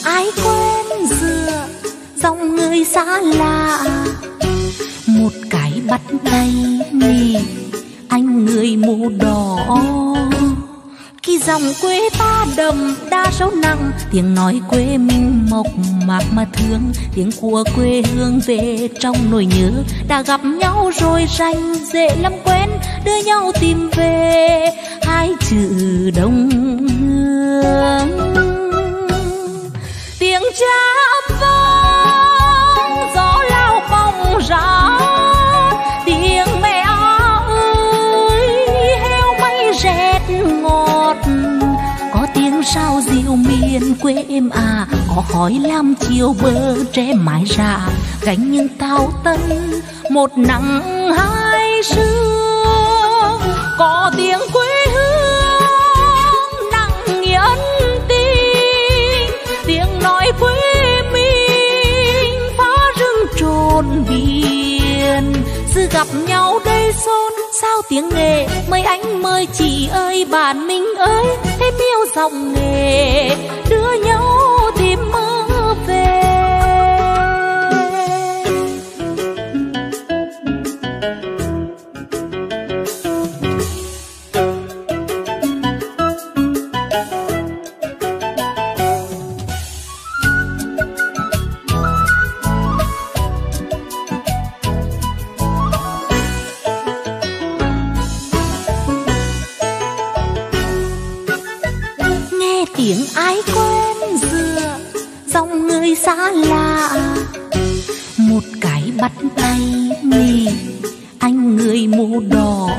ai quen dựa dòng người xa lạ, một cái bắt tay nghỉ anh người mù đỏ. Khi dòng quê ta đậm đa sâu nặng, tiếng nói quê mình mộc mạc mà thương, tiếng của quê hương về trong nỗi nhớ. Đã gặp nhau rồi rành dễ lắm quen, đưa nhau tìm về hai chữ đồng hương. Tiếng cha âm vang gió lao bóng ra, tiếng mẹ ơi heo may rét ngọt. Có tiếng sao diều miền quê em à, có khói lam chiều bờ tre mái rạ, gánh những tao tân một nắng hai sương. Có tiếng quê hương nặng nghĩa ân tình, tiếng nói quê mình phá rừng trồn biển. Sự gặp nhau đây xôn sao tiếng nghề, mời anh mời chị ơi bạn mình ơi, thêm yêu dòng nghề đưa nhau tìm mơ về. Tiếng ai quen dựa dòng người xa lạ, một cái bắt tay nghỉ anh người mù đỏ.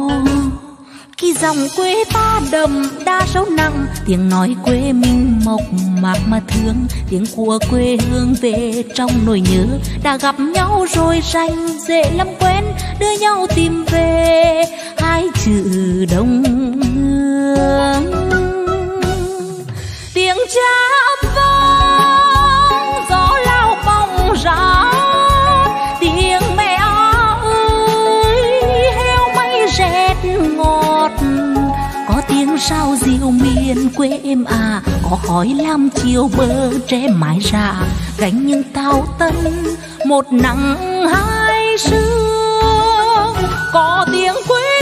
Khi dòng quê ta đậm đa sâu nặng, tiếng nói quê mình mộc mạc mà thương, tiếng của quê hương về trong nỗi nhớ. Đã gặp nhau rồi rành dễ lắm quen, đưa nhau tìm về hai chữ đồng hương. Tiếng cha âm vang gió lao bóng ra, tiếng mẹ ơi heo may rét ngọt. Có tiếng sao diều miền quê em à, có khói lam chiều bờ tre mái rạ, gánh những tao tân một nắng hai sương. Có tiếng quê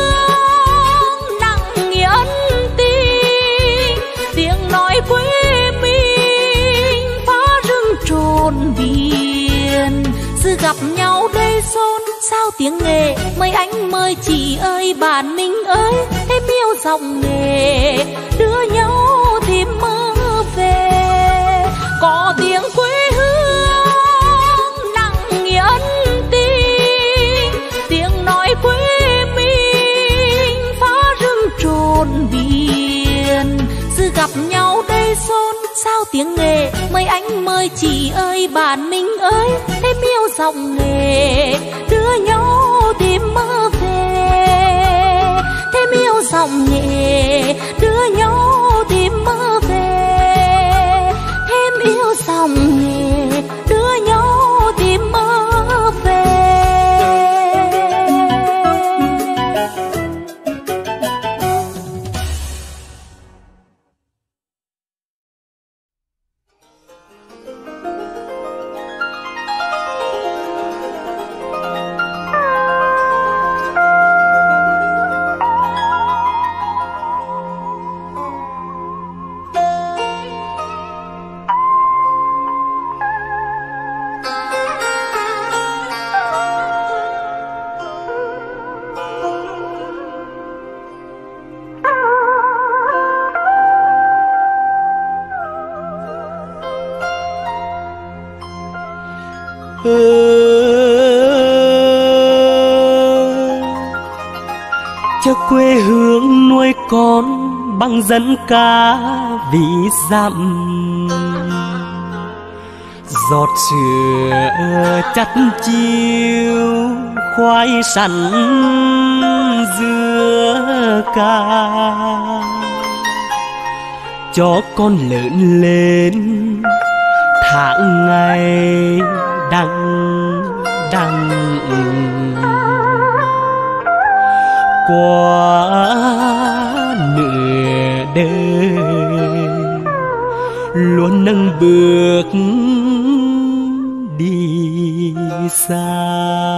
hương nặng nghĩa ân tình, tiếng nói quê mình phá rừng trồn biển. Sự gặp nhau đây xôn sao tiếng nghề, mời anh mời chị ơi bạn mình ơi, thêm yêu dòng nghề đưa nhau tìm mơ về. Có tiếng quê hương nặng nghĩa ân tình, tiếng nói quê mình phá rừng trồn biển. Sự gặp nhau đây xôn sao tiếng nghề, mời anh mời chị ơi bạn mình ơi, thêm yêu dòng nghề đưa nhau tìm mơ về. Thêm yêu dòng nghề đưa nhau tìm mơ về. Thêm yêu dòng nghề đưa nhau tìm mơ về. Cho quê hương nuôi con bằng dân ca vì dặm, giọt sữa chắt chiêu khoai sắn dưa ca. Cho con lớn lên tháng ngày đằng đằng qua nửa đời, luôn nâng bước đi xa.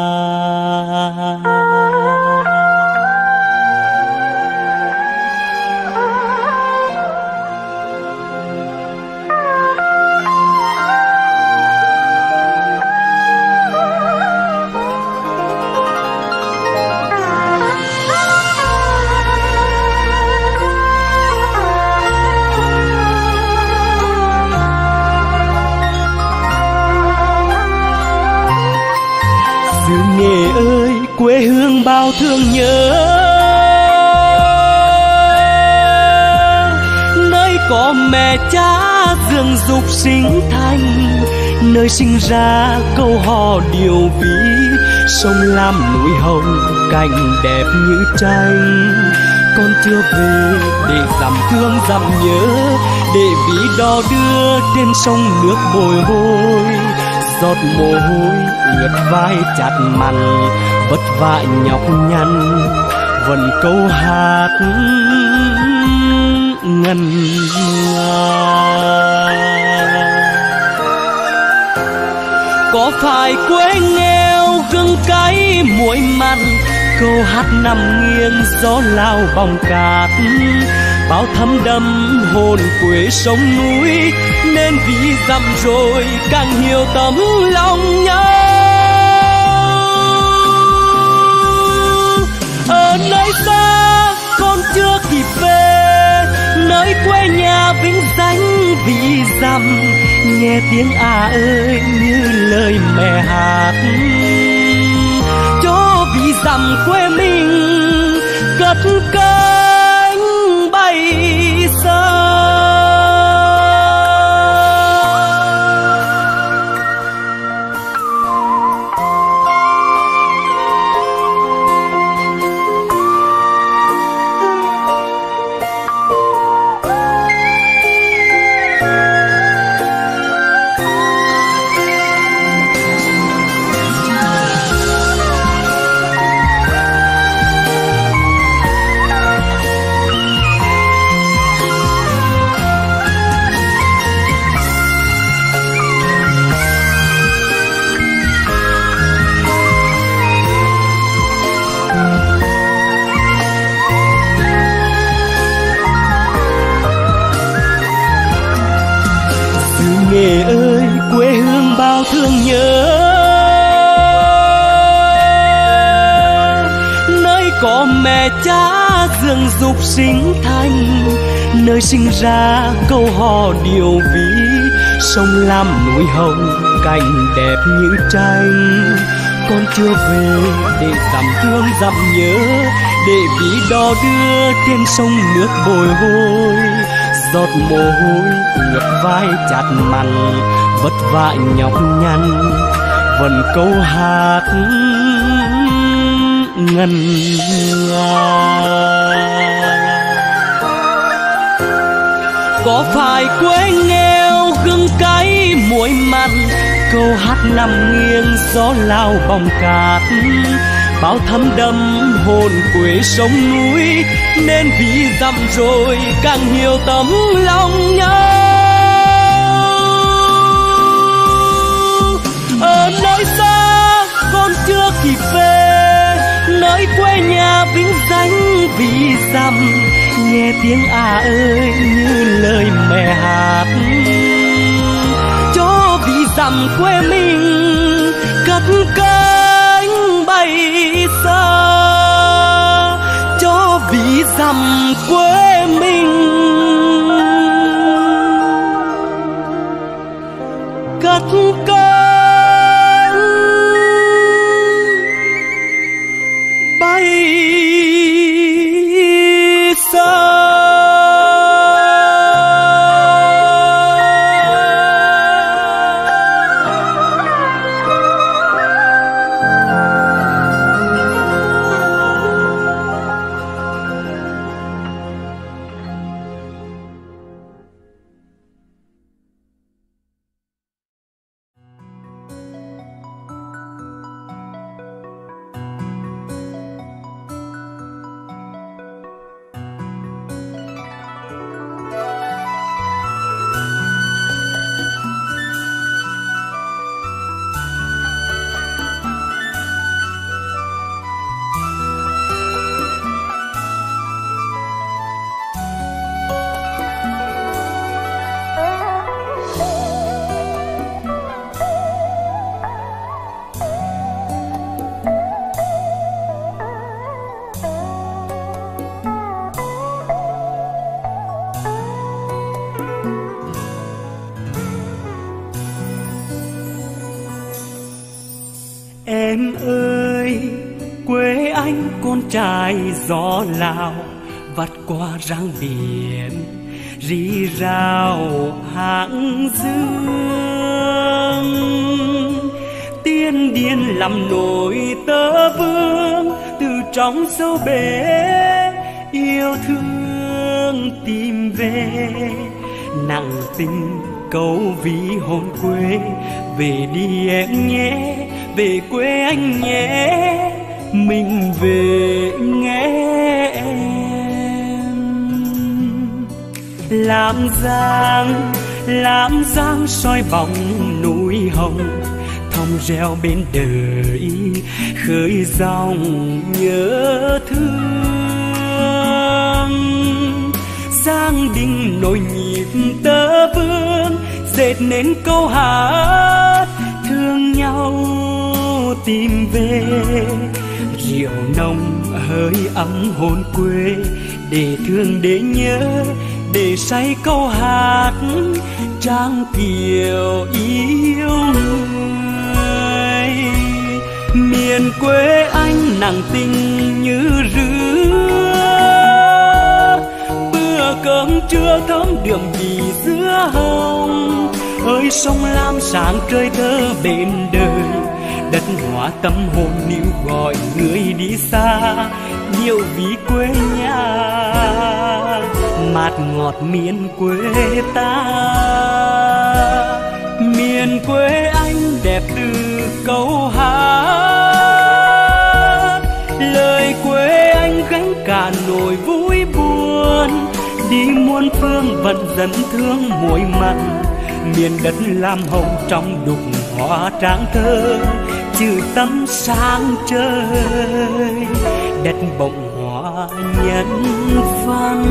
Nghệ ơi, quê hương bao thương nhớ, nơi có mẹ cha dưỡng dục sinh thành, nơi sinh ra câu hò điều ví, sông lam núi hồng cảnh đẹp như tranh. Con chưa về để dằm thương dằm nhớ, để ví đò đưa trên sông nước bồi hồi. Giọt mồ hôi ướt vai chặt mặn, vất vả nhọc nhằn vẫn câu hát ngân nga. Có phải quê nghèo gừng cay muối mặn, câu hát nằm nghiêng gió lao bóng cát, bao thấm đẫm hồn quê sông núi, nên vì dặm rồi càng hiểu tấm lòng nhau. Ở nơi xa con chưa kịp về, nơi quê nhà vĩnh danh vì dặm, nghe tiếng à ơi như lời mẹ hát, cho vì dặm quê mình cất cánh bay xa. Nghệ ơi, quê hương bao thương nhớ, nơi có mẹ cha dưỡng dục sinh thành, nơi sinh ra câu hò điều ví, sông lam núi hồng cảnh đẹp như tranh. Con chưa về để dằm thương dằm nhớ, để ví đò đưa trên sông nước bồi hồi. Giọt mồ hôi ướt vai chặt mặn, vất vả nhọc nhằn vẫn câu hát ngân nga. Có phải quê nghèo gừng cay muối mặn, câu hát nằm nghiêng gió lao bóng cát, bao thấm đẫm hồn quê sông núi, nên vì dặm rồi càng hiểu tấm lòng nhau. Ở nơi xa con chưa kịp về, nơi quê nhà vĩnh danh vì dặm, nghe tiếng à ơi như lời mẹ hát, cho vì dặm quê mình cất cánh bay xa, cho vì dặm quê mình cất cánh bay xa. Em ơi quê anh con trai gió Lào, vắt qua răng biển rì rào hàng dương. Tiên điên làm nổi tơ vương từ trong sâu bể yêu thương tìm về. Nặng tình câu ví hồn quê, về đi em nhé, về quê anh nhé, mình về nghe em. Làm giang, làm giang soi bóng núi hồng, thong reo bên đời khơi dòng nhớ thương. Giang đình nổi nhịp tơ vương, dệt nên câu hát thương nhau tìm về. Rượu nồng hơi ấm hồn quê, để thương để nhớ, để say câu hát trang kiều yêu người. Miền quê anh nặng tình như rứa, bữa cơm trưa thơm đượm vì dứa hồng. Ơi sông lam sáng trời thơ bên đời, đất hóa tâm hồn níu gọi người đi xa, điệu ví quê nhà mát ngọt miền quê ta. Miền quê anh đẹp từ câu hát, lời quê anh gánh cả nỗi vui buồn. Đi muôn phương vẫn dẫn thương muối mặn, miền đất lam hồng trong đục hoa tráng thơ, chữ tâm sáng trời, đất bồng hoa nhân văn.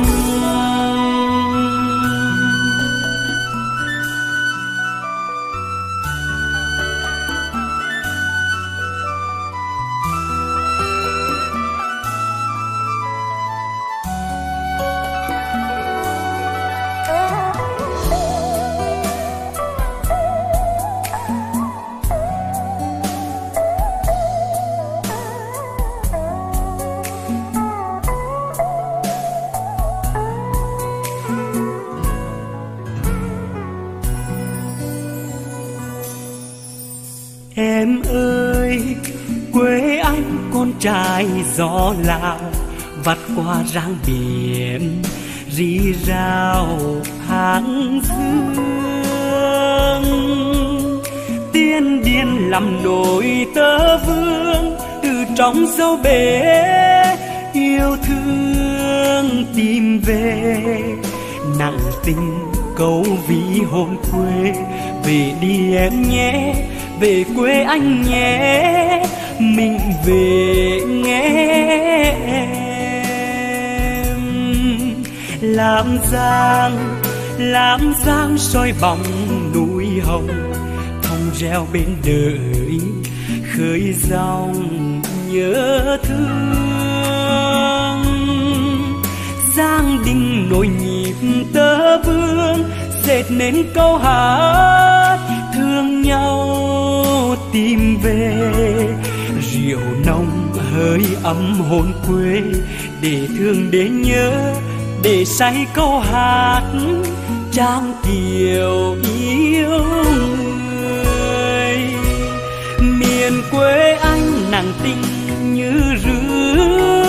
Em ơi quê anh con trai gió Lào, vắt qua rang biển rì rào hàng dương. Tiên điên làm nổi tơ vương từ trong sâu bể yêu thương tìm về. Nặng tình câu ví hồn quê, về đi em nhé, về quê anh nhé, mình về nghe em. Làm giang, làm giang soi bóng núi hồng, thong reo bên đời khơi dòng nhớ thương. Giang đình nổi nhịp tơ vương, dệt nên câu hát thương nhau tìm về. Rượu nồng hơi ấm hồn quê, để thương để nhớ, để say câu hát trang kiều yêu người. Miền quê anh nặng tình như rứa,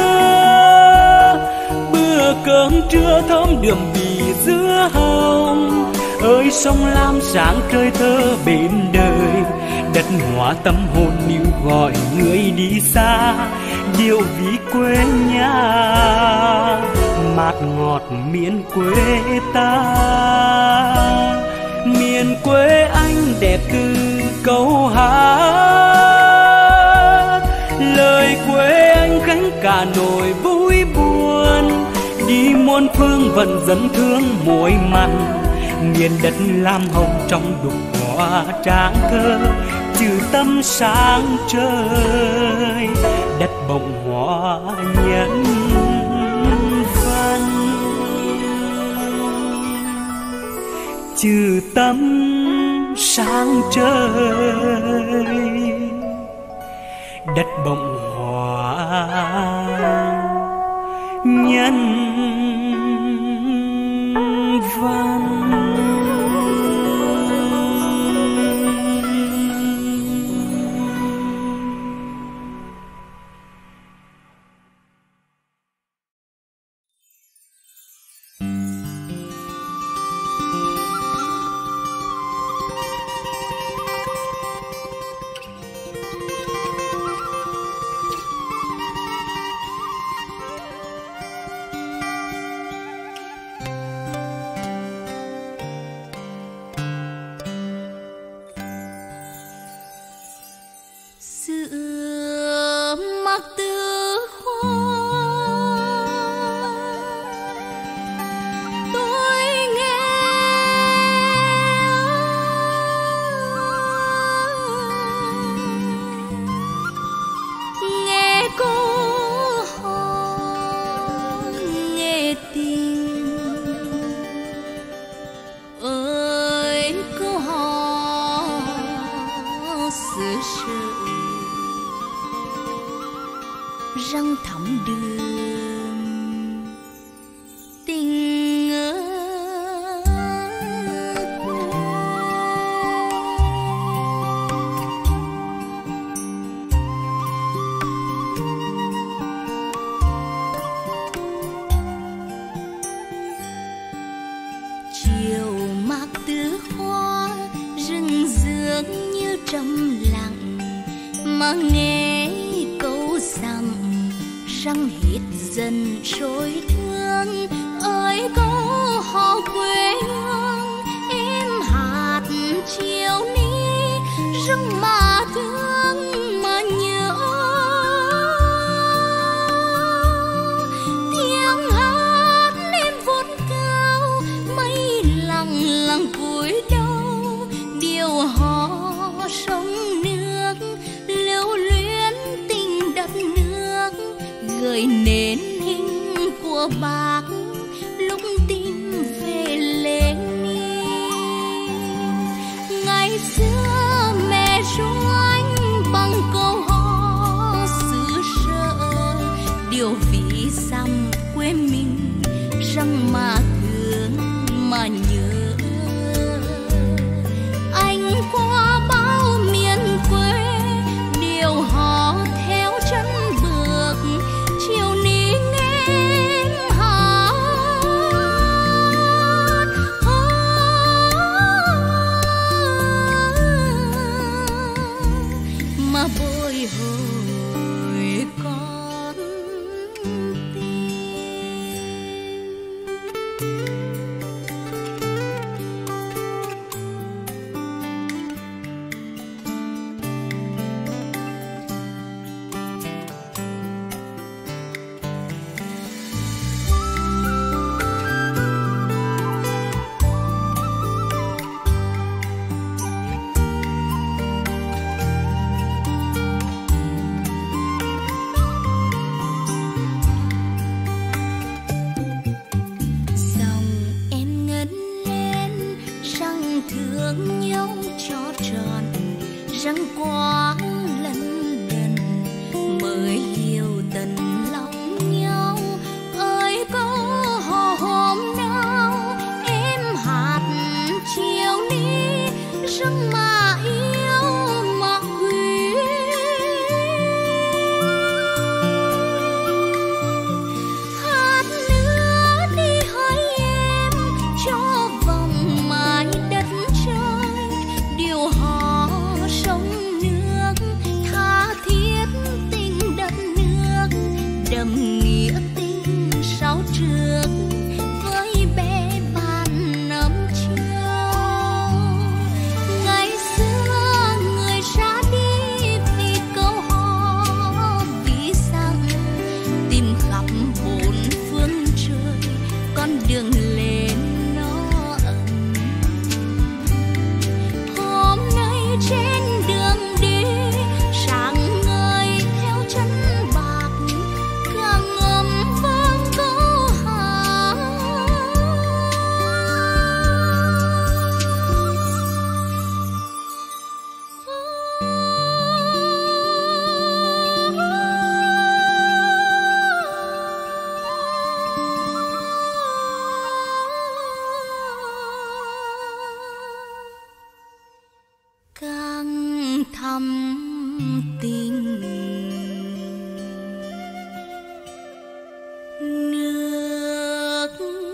bữa cơm trưa thơm đượm vì dứa hồng. Ơi sông lam sáng trời thơ bên đời, đất hóa tâm hồn níu gọi người đi xa, điệu ví quê nhà mát ngọt miền quê ta. Miền quê anh đẹp từ câu hát, lời quê anh gánh cả nỗi vui buồn. Đi muôn phương vẫn dẫn thương muối mặn, miền đất lam hồng trong đục hoa tráng thơ, chữ tâm sáng trời, đất bồng hoa nhân văn. Chữ tâm sáng trời, đất bỗng hóa nhân văn. Răng thẳm đường tình ơi. Chiều mạc tứ hoa rừng rương như trầm lặng mà nghe câu rằng răng hít dần trôi thương ơi câu hò quê hương em hạt chiều ní răng mà thương mà nhớ tiếng hát em vút cao mây lặng lặng cúi đầu điều hò sông nước lưu luyến tình đất nước gợi nên hình của bác lúc tìm về Lenin. Ngày xưa mẹ ru anh bằng câu hò xứ sở điều vì xăm quê mình răng mà thương mà nhớ anh qua bao miền quê điều hò theo chân bước chiều ní nghe em hát mà bồi hồi con tim. Thương nhau cho tròn răng quá lần lần mới hiểu tận lòng nhau ơi câu hò hôm nào em hạt chiều ní răng mà yêu mà quý hát nữa đi hỡi em cho vòng mãi đất điều hò sông nước tha thiết tình đất nước đậm nghĩa tình sao trước với bé bàn năm chiều. Ngày xưa người ra đi vì câu hò vì rằng tìm khắp bốn phương trời con đường lên trên đường đi sáng ngời theo chân bạc càng ngầm vang câu hát tình. Nước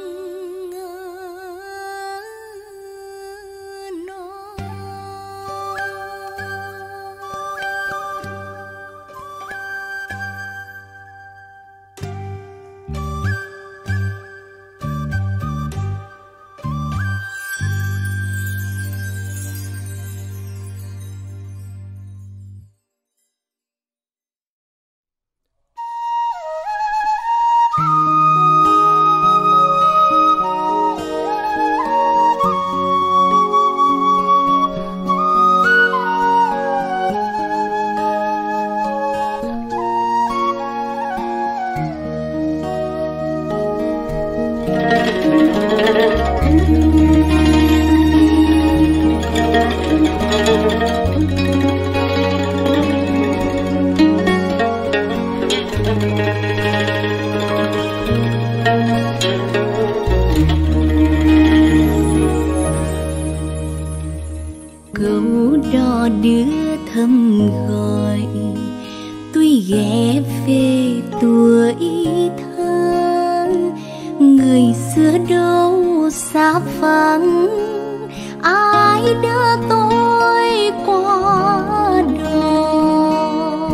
đưa thăm gọi tôi ghé về tuổi thơ, người xưa đâu xa vắng, ai đưa tôi qua đó.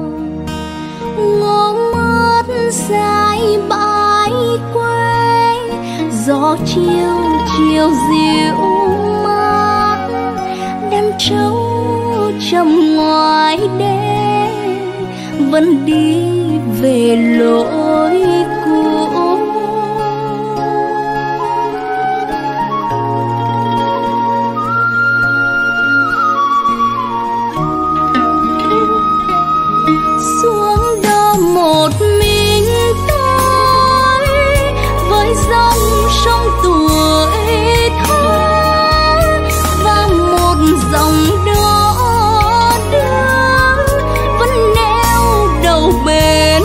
Ngó mất dài bãi quê, gió chiều chiều dịu mát, đêm trâu trầm ngoài đê vẫn đi về lối cũ. Xuống đó một mình tôi với dòng sông tuổi thơ và một dòng đó đưa vẫn neo đầu bên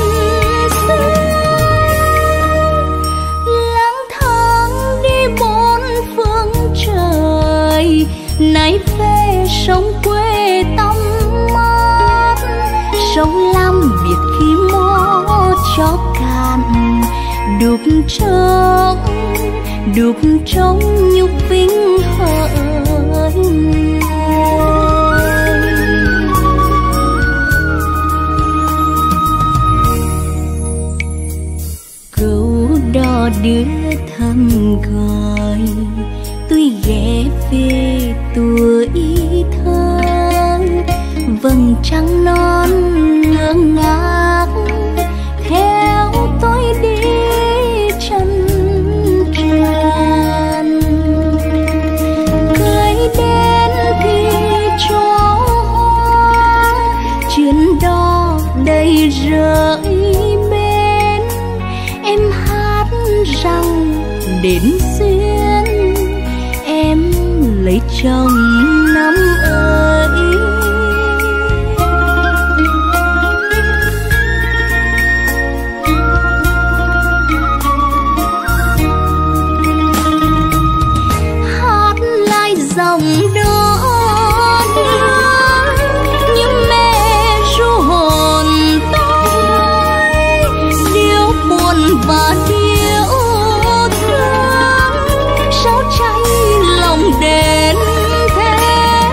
lang thang đi bốn phương trời, nay về sông quê tăm mát, sông Lam biệt khi mó cho cạn, đục trong đục trong nhục vinh hỡi. Câu đò đưa thăm gọi tôi ghé về tuổi thơ, vầng trăng non ngơ ngác theo tôi đi chân tràn. Cười đến thì cho hoa chuyến đò đầy rơi bên, em hát rằng đến duyên em lấy chồng năm ơi. Dòng đó đưa như mẹ ru hồn tôi, điệu buồn và điệu thương sao cháy lòng đến thế.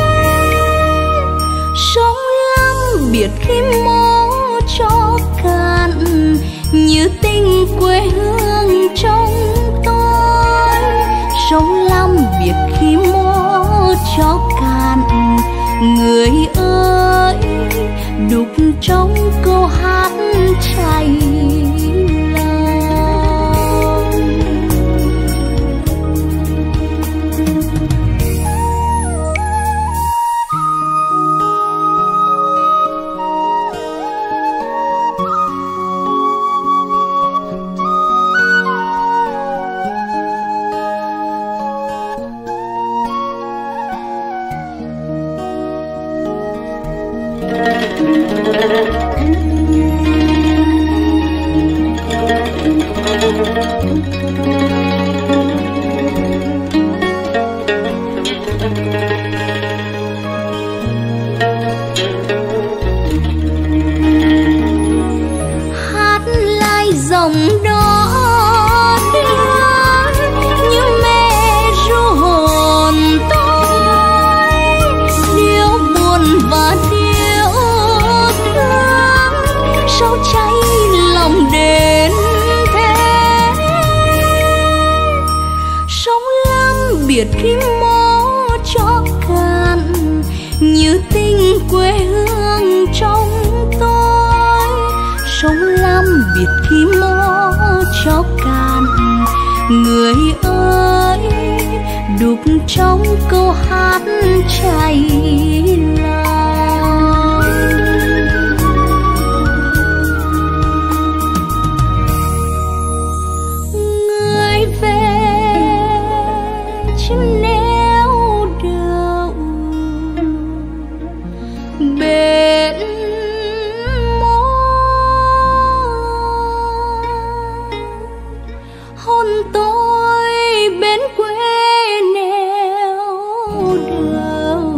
Sông Lam biệt khi mó cho cạn, như tình quê hương trong tôi. Sông Lam biệt khi mó cho cạn, người ơi đục trong câu hát chảy buồn và yêu thương, sao cháy lòng đến thế. Sống lắm biệt khi mó cho cạn, như tình quê hương trong tôi. Sống lắm biệt khi mó cho cạn, người ơi đục trong câu hát chảy lòng. Người về chứ nếu đâu bên môi hôn tôi bên quê nẻo đầu.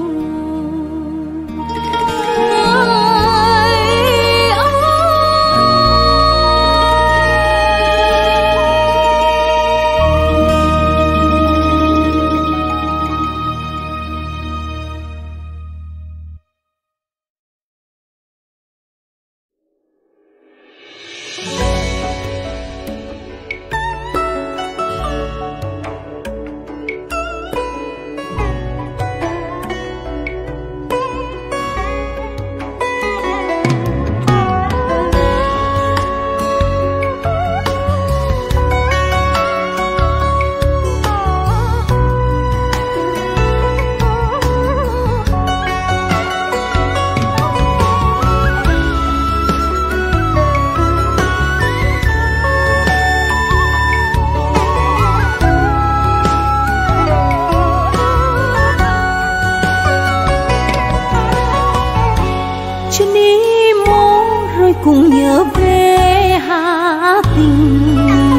Cùng nhớ về Hà Tình,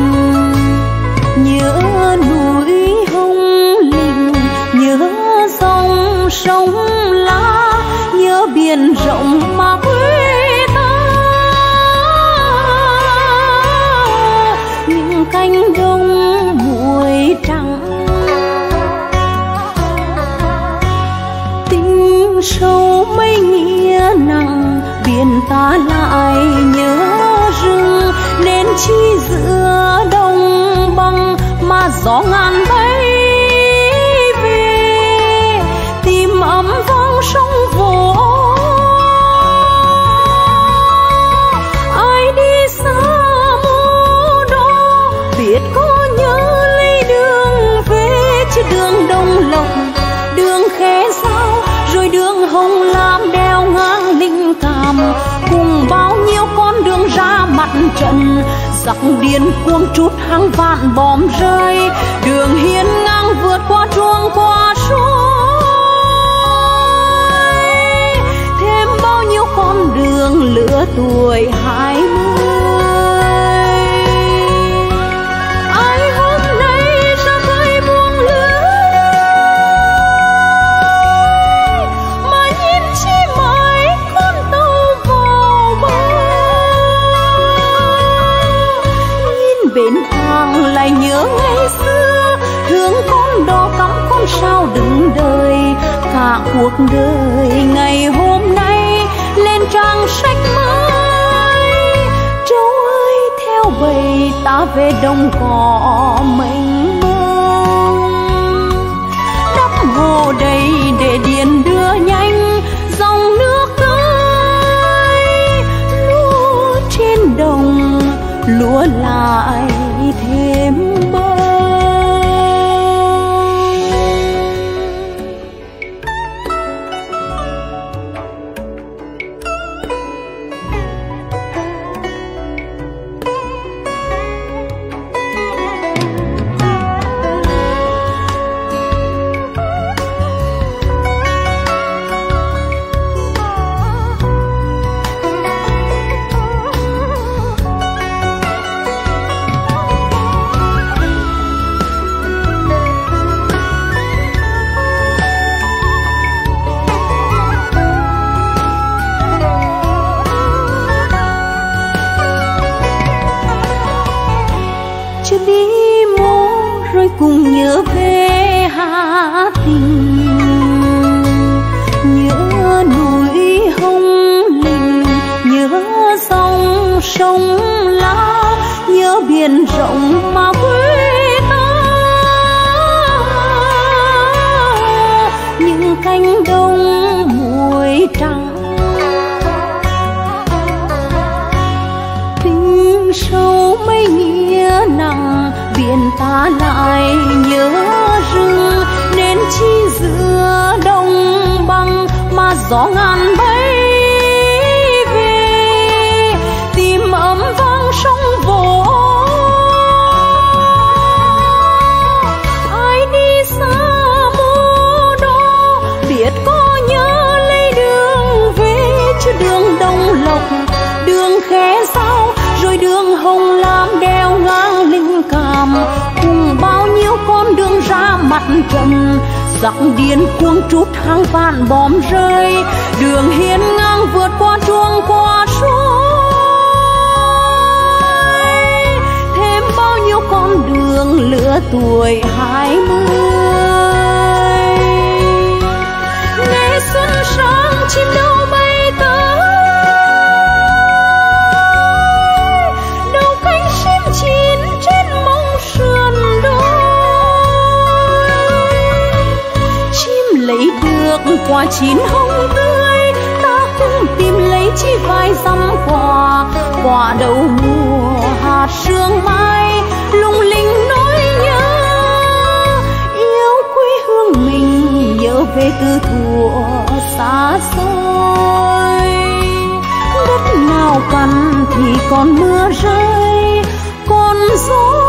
nhớ núi Hồng Linh, nhớ dòng sông lá, nhớ biển rộng mà quê ta. Những cánh đồng muối trắng, tình sâu mấy nghĩa nặng, biển ta lại nhớ rừng, nên chi giữa đông băng mà gió ngàn bay về, tìm ấm vang sông vỗ. Ai đi xa mô đó biết có nhớ lấy đường về, chứ đường Đông Lộc, đường Khe Sao, rồi đường Hồng Lam đeo ngang Linh Cảm, cùng bao nhiêu con đường ra mặt trận. Giặc điên cuồng trút hàng vạn bom rơi, đường hiên ngang vượt qua truông qua suối, thêm bao nhiêu con đường lứa tuổi hai mươi. Ai hôm nay ra khơi buông lưới, mà nhìn chi mãi con tàu vào bờ. Nhìn bên hàng lại nhớ ngày xưa, thương con đò cắm con sao đừng đời. Cả cuộc đời ngày hôm nay lên trang sách mới. Trâu ơi theo bầy ta về đồng cỏ mênh mông, đắp hồ đầy để điền đưa nhanh dòng nước tới. Lúa trên đồng lúa lại thêm bông. rộng mà quê ta, những cánh đồng muối trắng. Tình sâu mấy nghĩa nặng, biển ta lại nhớ rừng, nên chi giữa đông băng mà gió ngàn bay về, tìm ấm vang sông vỗ. Ai đi xa mô đó biết có nhớ lấy đường về, chứ đường Đông Lộc, đường Khe Sao, rồi đường Hồng Lam đeo ngang Linh Cảm, cùng bao nhiêu con đường ra mặt trận. Giặc điên cuồng trút hàng vạn bom rơi, đường hiên ngang vượt qua chuông qua suối, thêm bao nhiêu con đường lứa tuổi hai mươi. Nghe xuân sáng chim đâu bay tới, đầu cánh chim chín trên mông sườn đồi, chim lấy được quả chín hồng tươi, ta cũng tìm lấy chi vài dăm quả, quả đầu mùa hạt sương mai lung linh nỗi nhớ, yêu quê hương mình nhớ về từ thuở xa xôi. Đất nào cằn thì còn mưa rơi, còn gió